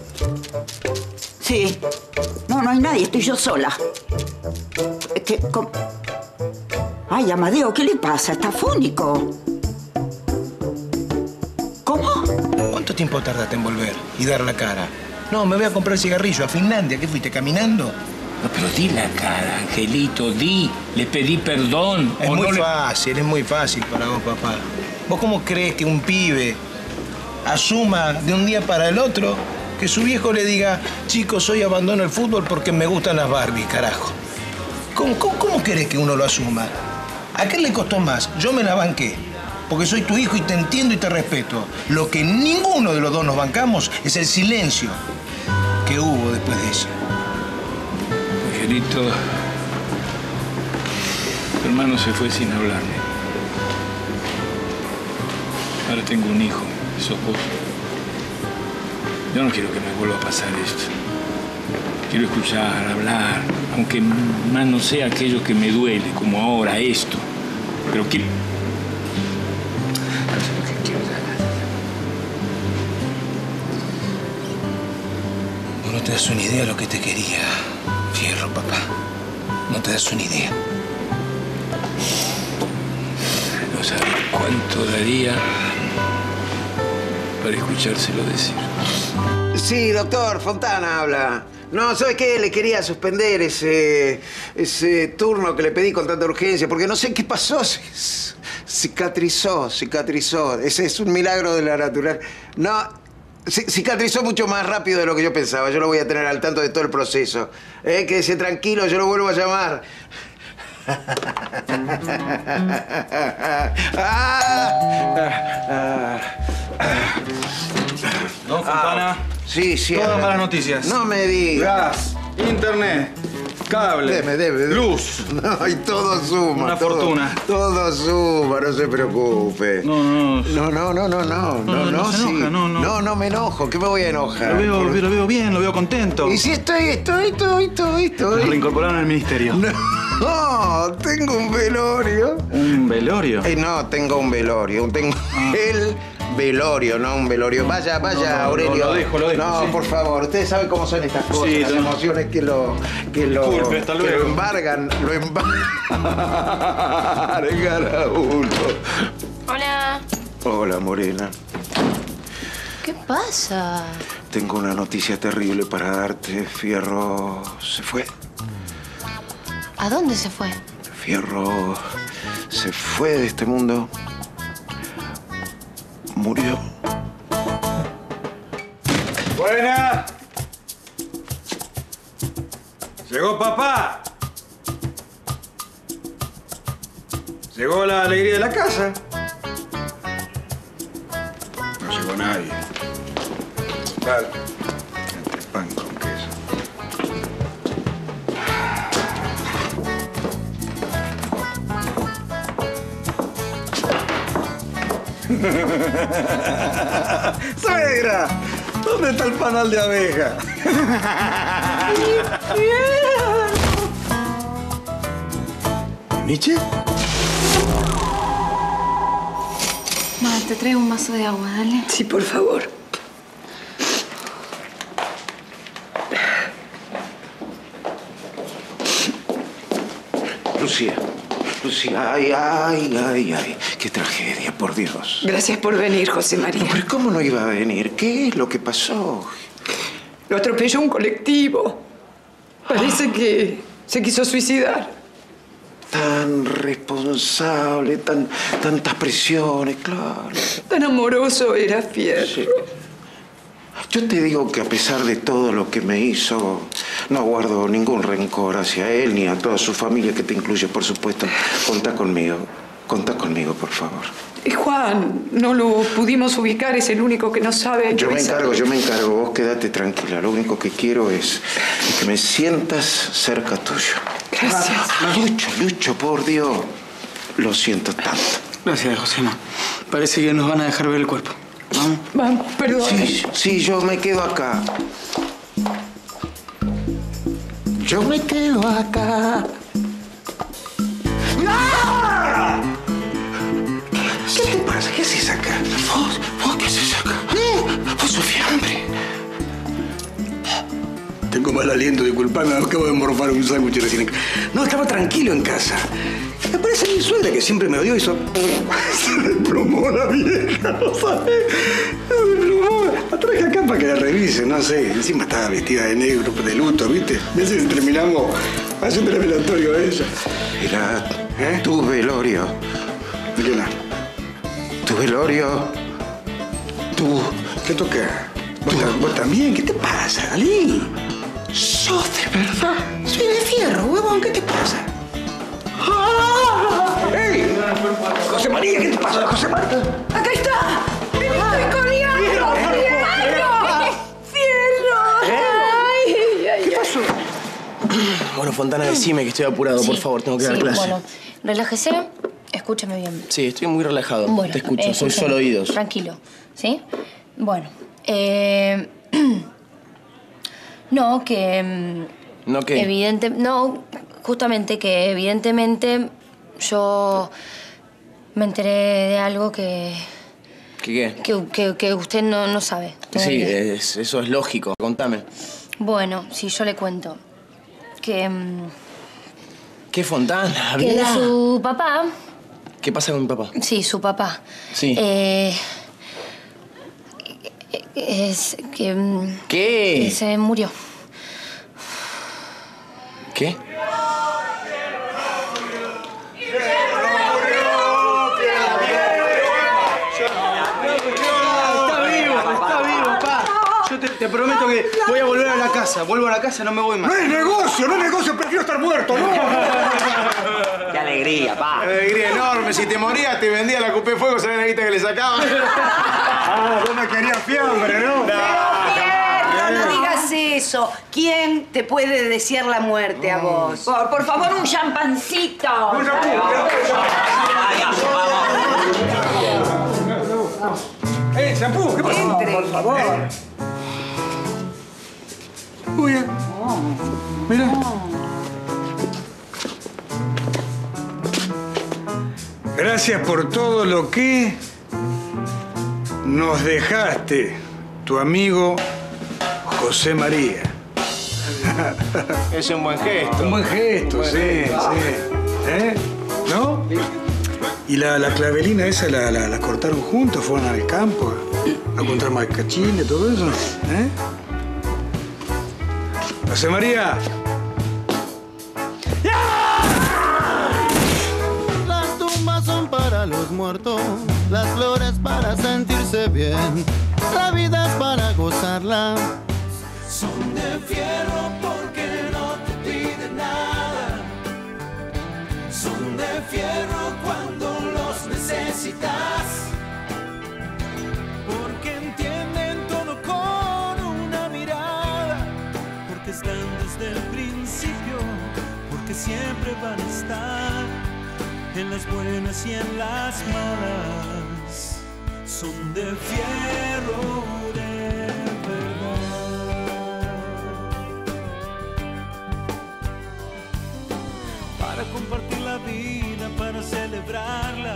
[SPEAKER 15] Sí. No, no hay nadie, estoy yo sola. ¿Qué, cómo? Ay, Amadeo, ¿qué le pasa? Está afónico. ¿Cómo?
[SPEAKER 11] ¿Cuánto tiempo tardaste en volver y dar la cara? No, me voy a comprar cigarrillo a Finlandia. ¿Qué fuiste, caminando?
[SPEAKER 16] No, pero di la cara, Angelito, di. Le pedí perdón.
[SPEAKER 11] Es
[SPEAKER 16] o
[SPEAKER 11] muy
[SPEAKER 16] no le...
[SPEAKER 11] fácil, es muy fácil para vos, papá. ¿Vos cómo crees que un pibe asuma de un día para el otro que su viejo le diga, chicos, hoy abandono el fútbol porque me gustan las Barbie, carajo? ¿Cómo, cómo, cómo querés que uno lo asuma? ¿A qué le costó más? Yo me la banqué, porque soy tu hijo y te entiendo y te respeto. Lo que ninguno de los dos nos bancamos es el silencio que hubo después de eso.
[SPEAKER 16] Angelito, tu hermano se fue sin hablarme. Ahora tengo un hijo, sos vos. Yo no quiero que me vuelva a pasar esto. Quiero escuchar, hablar, aunque más no sea aquello que me duele, como ahora esto. Pero quiero... No sé lo que quiero hacer.
[SPEAKER 11] Vos no te das una idea de lo que te quería, Fierro, papá. No te das una idea.
[SPEAKER 16] No sabes cuánto daría para escuchárselo decir.
[SPEAKER 3] Sí, doctor, Fontana habla. No, ¿sabe qué? Le quería suspender ese, ese turno que le pedí con tanta urgencia, porque no sé qué pasó. Cicatrizó, cicatrizó. Ese es un milagro de la naturaleza. No, cicatrizó mucho más rápido de lo que yo pensaba. Yo lo voy a tener al tanto de todo el proceso. Eh, quédese tranquilo, yo lo vuelvo a llamar.
[SPEAKER 20] Don Fontana.
[SPEAKER 3] Ah, sí, sí.
[SPEAKER 20] Todas malas noticias.
[SPEAKER 3] No me digas.
[SPEAKER 20] Gas, internet, cable,
[SPEAKER 3] deme, deme, deme.
[SPEAKER 20] luz.
[SPEAKER 3] No, y todo suma.
[SPEAKER 20] Una
[SPEAKER 3] todo,
[SPEAKER 20] fortuna.
[SPEAKER 3] Todo suma, no se preocupe.
[SPEAKER 20] No, no.
[SPEAKER 3] No, no, no, no, no. No,
[SPEAKER 20] no, no se
[SPEAKER 3] sí.
[SPEAKER 20] enoja, no, no.
[SPEAKER 3] No, no me enojo. ¿Qué me voy a enojar?
[SPEAKER 20] Lo veo,
[SPEAKER 3] Por-
[SPEAKER 20] lo veo bien, lo veo contento.
[SPEAKER 3] Y si estoy, estoy, estoy, estoy, estoy.
[SPEAKER 20] Lo reincorporaron al ministerio.
[SPEAKER 3] No. No, tengo un velorio.
[SPEAKER 20] ¿Un velorio?
[SPEAKER 3] Eh, no, tengo un velorio. Tengo el velorio, no un velorio. Vaya, vaya,
[SPEAKER 20] No, no,
[SPEAKER 3] Aurelio.
[SPEAKER 20] lo dejo, lo dejo,
[SPEAKER 3] No,
[SPEAKER 20] sí.
[SPEAKER 3] por favor. Ustedes saben cómo son estas cosas,
[SPEAKER 20] Sí,
[SPEAKER 3] las
[SPEAKER 20] no.
[SPEAKER 3] emociones que lo... que lo...
[SPEAKER 20] Disculpe, hasta
[SPEAKER 3] que
[SPEAKER 20] luego.
[SPEAKER 3] lo embargan. Lo embargan a uno.
[SPEAKER 2] Hola.
[SPEAKER 3] Hola, Morena.
[SPEAKER 2] ¿Qué pasa?
[SPEAKER 3] Tengo una noticia terrible para darte. Fierro se fue.
[SPEAKER 2] ¿A dónde se fue?
[SPEAKER 3] Fierro se fue de este mundo. Murió.
[SPEAKER 6] Buena. Llegó papá. Llegó la alegría de la casa. No llegó nadie. Vale. Entre pan con queso. ¡Suegra! ¿Dónde está el panal de abeja?
[SPEAKER 1] ¿Nietzsche?
[SPEAKER 9] Ma, te traigo un vaso de agua, dale.
[SPEAKER 4] Sí, por favor.
[SPEAKER 3] Lucía. Lucía, ay, ay, ay, ay. Qué tragedia, por Dios.
[SPEAKER 4] Gracias por venir, José María.
[SPEAKER 3] Pero ¿cómo no iba a venir? ¿Qué es lo que pasó?
[SPEAKER 4] Lo atropelló un colectivo. Parece que se quiso suicidar.
[SPEAKER 3] Tan responsable, tan, tantas presiones, claro.
[SPEAKER 4] Tan amoroso era Fierro.
[SPEAKER 3] Sí. Yo te digo que a pesar de todo lo que me hizo, no guardo ningún rencor hacia él ni a toda su familia, que te incluye, por supuesto. Contá conmigo. Contá conmigo, por favor.
[SPEAKER 4] Y Juan, no lo pudimos ubicar, es el único que no sabe.
[SPEAKER 3] Yo me
[SPEAKER 4] avisar.
[SPEAKER 3] encargo, yo me encargo. Vos quédate tranquila. Lo único que quiero es que me sientas cerca tuyo.
[SPEAKER 4] Gracias.
[SPEAKER 3] Ah, Lucho, Lucho, por Dios. Lo siento tanto.
[SPEAKER 1] Gracias, Josema. Parece que nos van a dejar ver el cuerpo. ¿Vamos?
[SPEAKER 4] Vamos, perdón.
[SPEAKER 3] Sí, sí, yo me quedo acá. Yo me quedo acá. ¡Ah! ¿Qué te pasa? ¿Qué haces acá? ¿Vos? ¿Vos qué haces acá? ¿Eh? ¿Vos sos fiambre?
[SPEAKER 6] Tengo mal aliento, disculpame, acabo de morfar un sándwich recién. No, estaba tranquilo en casa. Me parece mi suegra que siempre me odió y hizo... Se desplomó la vieja, ¿no sabes? Se desplomó. La traje acá para que la revise, no sé. Encima estaba vestida de negro, de luto, ¿viste? A veces terminamos haciendo el velatorio a ella.
[SPEAKER 3] Era tu velorio.
[SPEAKER 6] ¿De qué no?
[SPEAKER 3] Tu velorio. Tú.
[SPEAKER 6] ¿Qué toca? ¿Vos, ta- vos también? ¿Qué te pasa, Dalí?
[SPEAKER 3] ¿Sos de verdad? Soy de Fierro, huevón. ¿Qué te pasa?
[SPEAKER 6] ¡Ey! José María, ¿qué te pasa, José María?
[SPEAKER 13] ¡Acá está! ¡Me estoy colgando! ¡Fierro! ¡Ay, ay,
[SPEAKER 6] ¿Qué pasó?
[SPEAKER 5] Bueno, Fontana, decime que estoy apurado, por favor, tengo que dar
[SPEAKER 2] Sí,
[SPEAKER 5] clase.
[SPEAKER 2] bueno, relájese, escúchame bien.
[SPEAKER 5] Sí, estoy muy relajado.
[SPEAKER 2] Bueno,
[SPEAKER 5] Te escucho,
[SPEAKER 2] eh,
[SPEAKER 5] soy
[SPEAKER 2] escúchame,
[SPEAKER 5] solo oídos.
[SPEAKER 2] Tranquilo, ¿sí? Bueno, eh... no, que... mm,
[SPEAKER 5] ¿No qué?
[SPEAKER 2] Evidente... No, justamente que evidentemente yo me enteré de algo que...
[SPEAKER 5] ¿Qué qué?
[SPEAKER 2] que, que, que usted no, no sabe.
[SPEAKER 5] Sí,
[SPEAKER 2] todavía.
[SPEAKER 5] es- eso es lógico. Contame.
[SPEAKER 2] Bueno, si yo le cuento que... mm,
[SPEAKER 5] ¿Qué Fontana?
[SPEAKER 2] que
[SPEAKER 5] Habla.
[SPEAKER 2] su papá...
[SPEAKER 5] ¿Qué pasa con mi papá?
[SPEAKER 2] Sí, su papá.
[SPEAKER 5] Sí.
[SPEAKER 2] Eh, es que... mm,
[SPEAKER 5] ¿Qué?
[SPEAKER 2] que se murió.
[SPEAKER 5] ¿Qué?
[SPEAKER 1] Está vivo, está vivo, papá. Yo te, te prometo que voy a volver a la casa. Vuelvo a la casa, no me voy más.
[SPEAKER 6] No es negocio, no es negocio, prefiero estar muerto, ¿no?
[SPEAKER 10] ¡Qué alegría, pa!
[SPEAKER 11] Alegría enorme. Si te morías, te vendía la Cupé Fuego, ¿sabes la guita que le sacaba?
[SPEAKER 6] Ah, vos me querías fiambre, ¿no?
[SPEAKER 13] No, no digas eso. ¿Quién te puede desear la muerte a vos?
[SPEAKER 15] Por, por favor, un champancito.
[SPEAKER 6] ¡Eh, champú! ¿Qué pasa?
[SPEAKER 13] Entre.
[SPEAKER 6] Por favor. Muy bien. Mira.
[SPEAKER 20] Gracias por todo lo que nos dejaste, tu amigo José María.
[SPEAKER 11] Es un buen gesto.
[SPEAKER 20] Un buen gesto,
[SPEAKER 11] Un buen
[SPEAKER 20] sí,
[SPEAKER 11] gesto.
[SPEAKER 20] sí. ¿Eh? ¿No? ¿Y la, la clavelina esa la, la, la cortaron juntos? ¿Fueron al campo a encontrar macachines, todo eso? ¿Eh? José María.
[SPEAKER 21] Las tumbas son para los muertos, las flores para sentirse bien, la vida es para gozarla.
[SPEAKER 7] Son de fierro porque no te piden nada. Son de fierro cuando los necesitas. Porque entienden todo con una mirada. Porque están desde el principio. Porque siempre van a estar en las buenas y en las malas. Son de fierro de para compartir la vida, para celebrarla,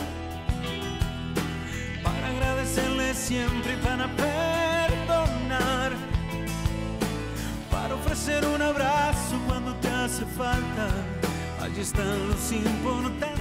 [SPEAKER 7] para agradecerle siempre y para perdonar, para ofrecer un abrazo cuando te hace falta. Allí están los importantes.